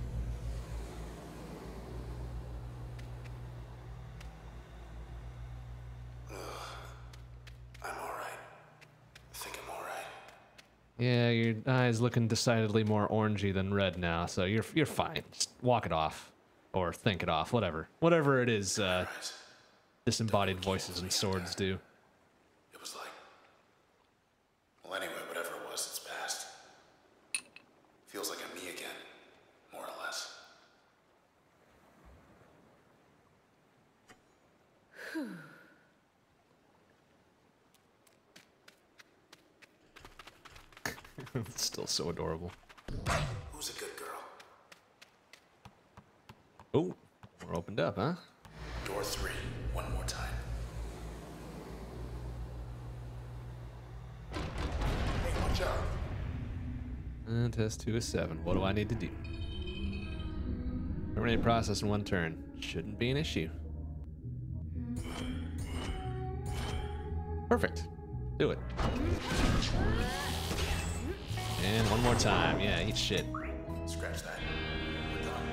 Ugh. I'm alright. I think I'm alright.
Yeah, your eye's looking decidedly more orangey than red now, so you're fine. Just walk it off. Or think it off, whatever. Whatever it is,
Right.
disembodied voices and swords do.
It was like... Well, anyway, whatever it was, it's past. Feels like I'm me again, more or less.
It's still so adorable.
Who's a good girl?
Oh, we're opened up, huh?
Door 3, one more time. Hey, watch out.
Test 2 is 7. What do I need to do? Terminate process in 1 turn. Shouldn't be an issue. Perfect. Do it. And one more time. Yeah, eat shit.
Scratch that. We're done.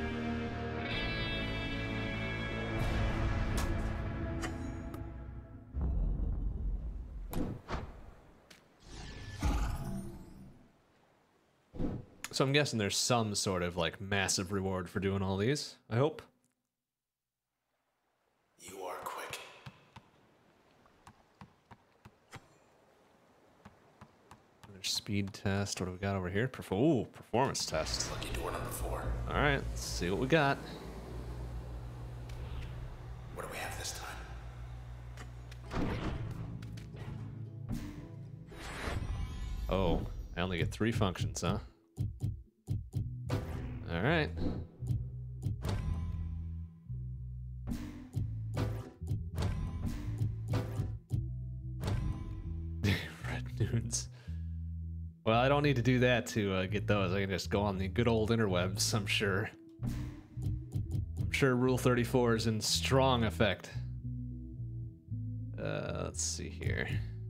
So I'm guessing there's some sort of like massive reward for doing all these, I hope.
You are quick.
Another speed test. What do we got over here? Ooh, performance test.
Lucky door number 4.
All right, let's see what we got.
What do we have this time?
Oh, I only get 3 functions, huh? All right. Red Nudes. Well, I don't need to do that to get those. I can just go on the good old interwebs, I'm sure. I'm sure Rule 34 is in strong effect. Let's see here.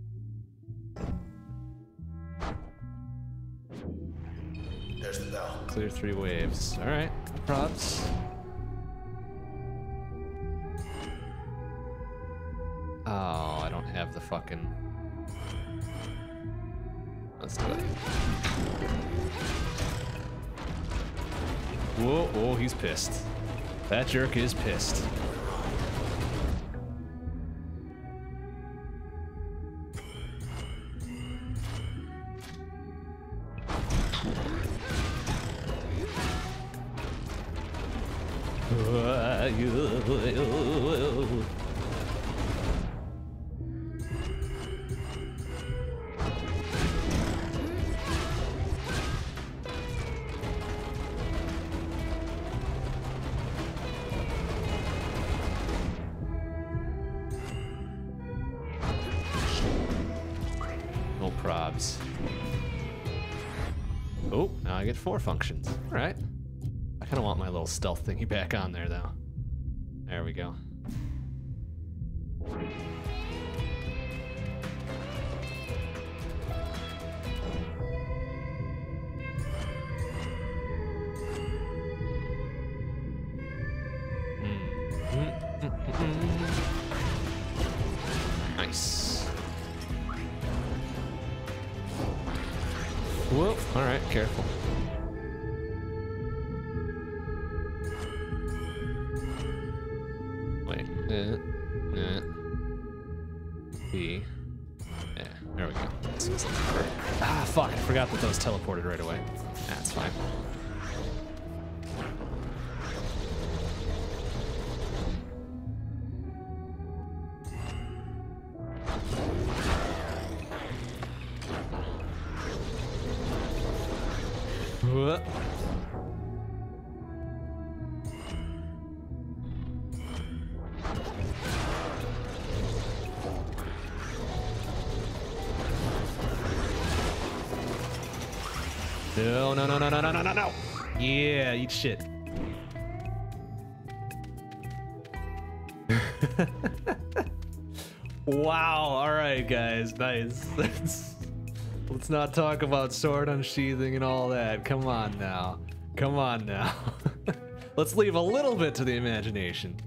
There's the bell.
Clear 3 waves. All right, props. Oh, I don't have the fucking... Let's do it. Whoa, oh, he's pissed. That jerk is pissed. No probs. Oh, now I get 4 functions. All right. I kind of want my little stealth thingy back on there, though. There we go. Nice. Whoa, all right, careful. Wait, B. Yeah, there we go. Ah, fuck, I forgot that those teleported right away. That's fine. Whoa. No, no, no, no, no, no, no, no, no. Yeah, eat shit. Wow, all right, guys, nice. Let's not talk about sword unsheathing and all that. Come on now. Come on now. Let's leave a little bit to the imagination.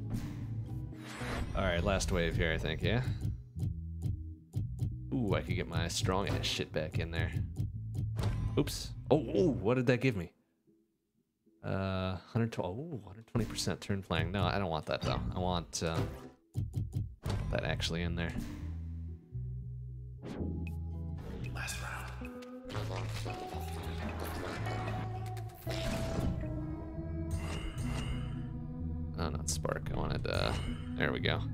All right, last wave here, I think, yeah? Ooh, I could get my strong ass shit back in there. Oops. Oh, ooh, what did that give me? 120%, 120% turn flank. No, I don't want that though. I want Put that actually in there.
Last round.
Oh, not spark. I wanted, there we go.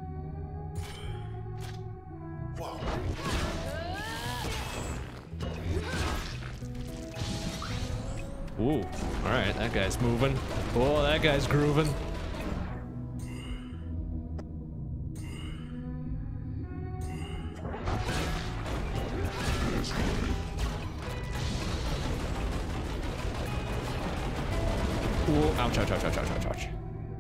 Whoa.
Ooh, alright, that guy's moving. Oh, that guy's grooving. Ooh, ouch, ouch, ouch, ouch, ouch, ouch, ouch.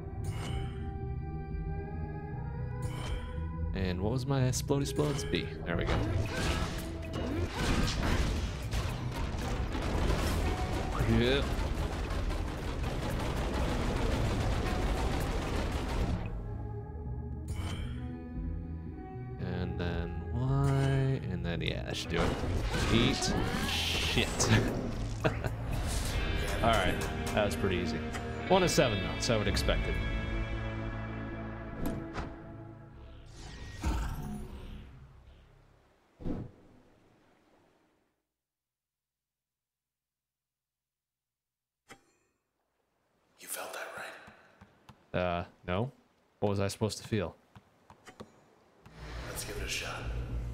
And what was my explodey explodes? B. There we go. Yeah. And then Y, and then yeah, that should do it. Eat shit. All right, that was pretty easy. 1 of 7 though, so I would expect it.
You felt that, right?
No. What was I supposed to feel?
Let's give it a shot.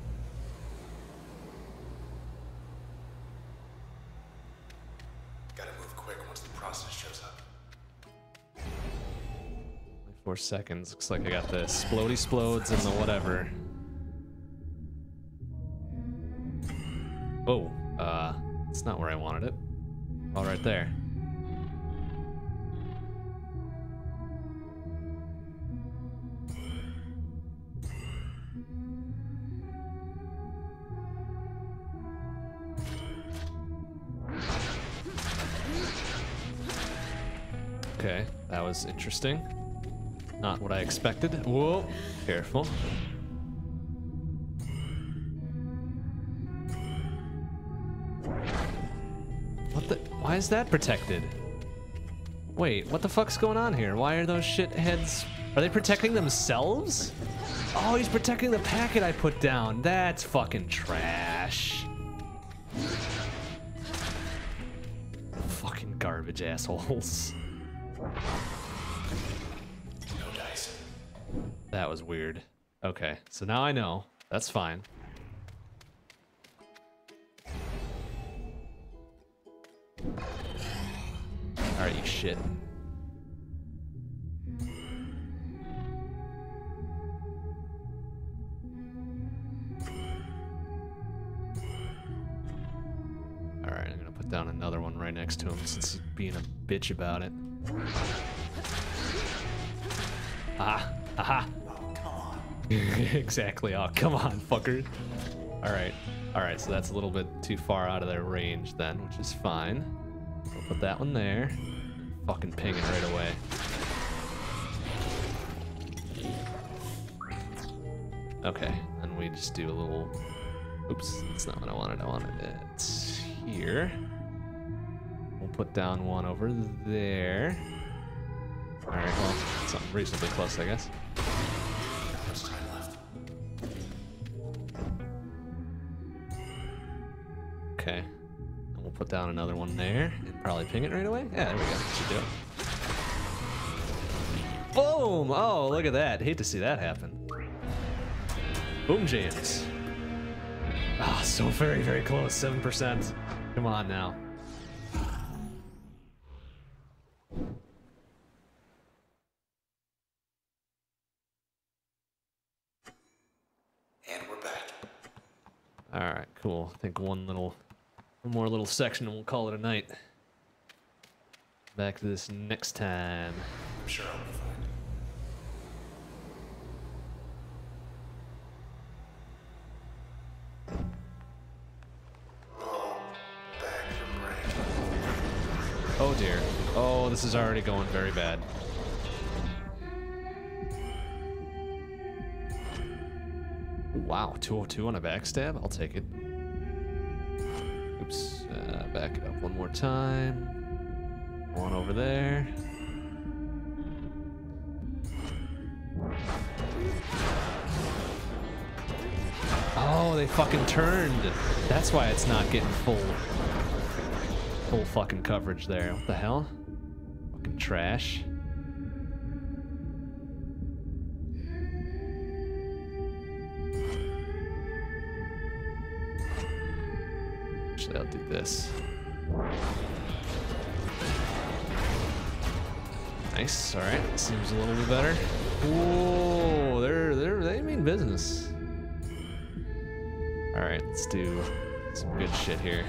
Gotta move quick once the process shows up.
4 seconds. Looks like I got the explodey explodes and the whatever. Oh, it's not where I wanted it. Oh, right there. Okay, that was interesting. Not what I expected. Whoa, careful. What the? Why is that protected? Wait, what the fuck's going on here? Why are those shitheads? Are they protecting themselves? Oh, he's protecting the packet I put down. That's fucking trash. Fucking garbage assholes.
No dice.
That was weird. Okay, so now I know. That's fine. Alright, you shit. Alright, I'm gonna put down another one right next to him since he's being a bitch about it. Aha! Aha!
Oh, come on.
Exactly. Oh, come on, fucker. Alright. Alright, so that's a little bit too far out of their range then, which is fine. We'll put that one there. Fucking ping it right away. Okay, and we just do a little... Oops, that's not what I wanted. I wanted it here. We'll put down one over there. Alright, well, something reasonably close, I guess.
How much time left?
Okay. And we'll put down another one there and probably ping it right away. Yeah, there we go. Should do it. Boom! Oh, look at that. Hate to see that happen. Boom jams. Ah, so very, very close. 7%. Come on now.
And we're back.
All right, cool. I think one more little section and we'll call it a night. Back to this next time.
I'm sure I'll be fine. Oh, bag your brain.
Oh dear. Oh, this is already going very bad. Wow, 202 on a backstab? I'll take it. Oops, back it up one more time. One over there. they fucking turned. That's why it's not getting full fucking coverage there. What the hell? Fucking trash. Actually, I'll do this. Nice. All right. Seems a little bit better. Whoa, they mean business. All right, let's do some good shit here.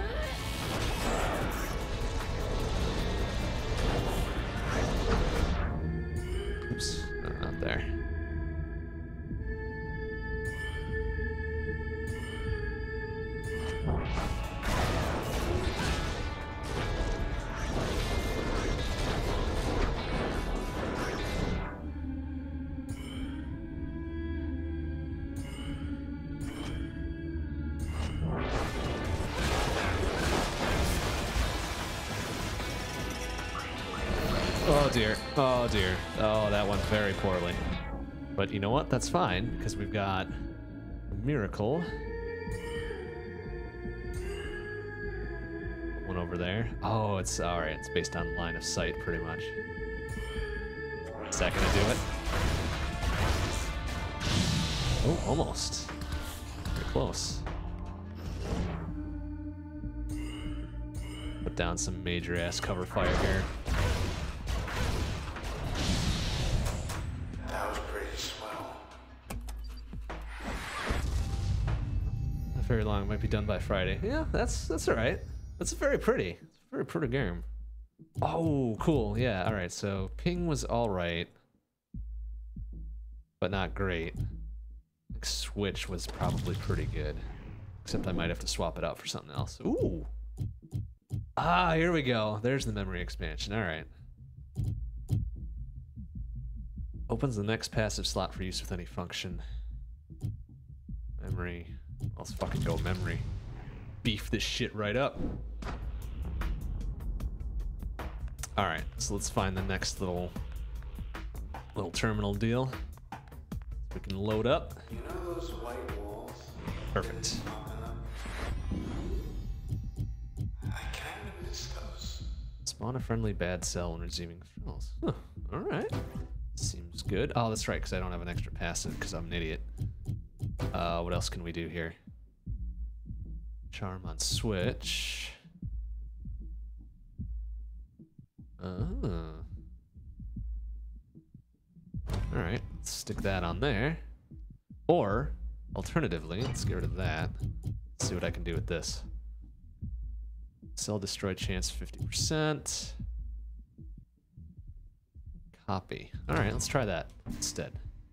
Oops, no, not there. Oh dear, oh dear. Oh, that went very poorly. But you know what? That's fine, because we've got a miracle. One over there. Oh, it's all right. It's based on line of sight, pretty much. Is that gonna do it? Oh, almost. Pretty close. Put down some major ass cover fire here. Very long. Might be done by Friday. Yeah, that's all right. That's very pretty. It's a very pretty game. Oh, cool. Yeah. All right. So ping was all right, but not great. Like switch was probably pretty good, except I might have to swap it out for something else. Ooh. Ah, here we go. There's the memory expansion. All right. Opens the next passive slot for use with any function. Memory. Let's fucking go memory. Beef this shit right up. Alright, so let's find the next little terminal deal. We can load up.
You know those white walls?
Perfect.
I kind of miss those.
Spawn a friendly bad cell when receiving thrills. Huh, alright. Seems good. Oh, that's right, because I don't have an extra passive because I'm an idiot. What else can we do here? Charm on switch. Oh. Alright, let's stick that on there. Or, alternatively, let's get rid of that. Let's see what I can do with this. Cell destroy chance 50%. Copy. Alright, let's try that instead.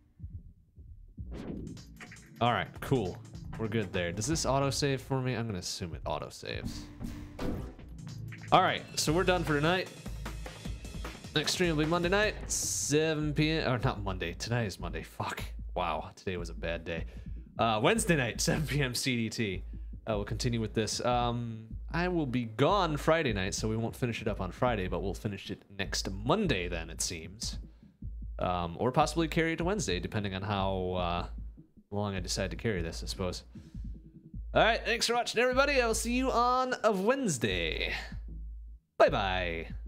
Alright, cool. We're good there. Does this autosave for me? I'm gonna assume it autosaves. Alright, so we're done for tonight. Next stream will be Monday night, 7 p.m. Or not Monday. Tonight is Monday. Fuck. Wow, today was a bad day. Wednesday night, 7 p.m. CDT. We'll continue with this. I will be gone Friday night, so we won't finish it up on Friday, but we'll finish it next Monday then, it seems. Or possibly carry it to Wednesday, depending on how long I decide to carry this, I suppose. All right, thanks for watching, everybody. I will see you on a Wednesday. Bye-bye.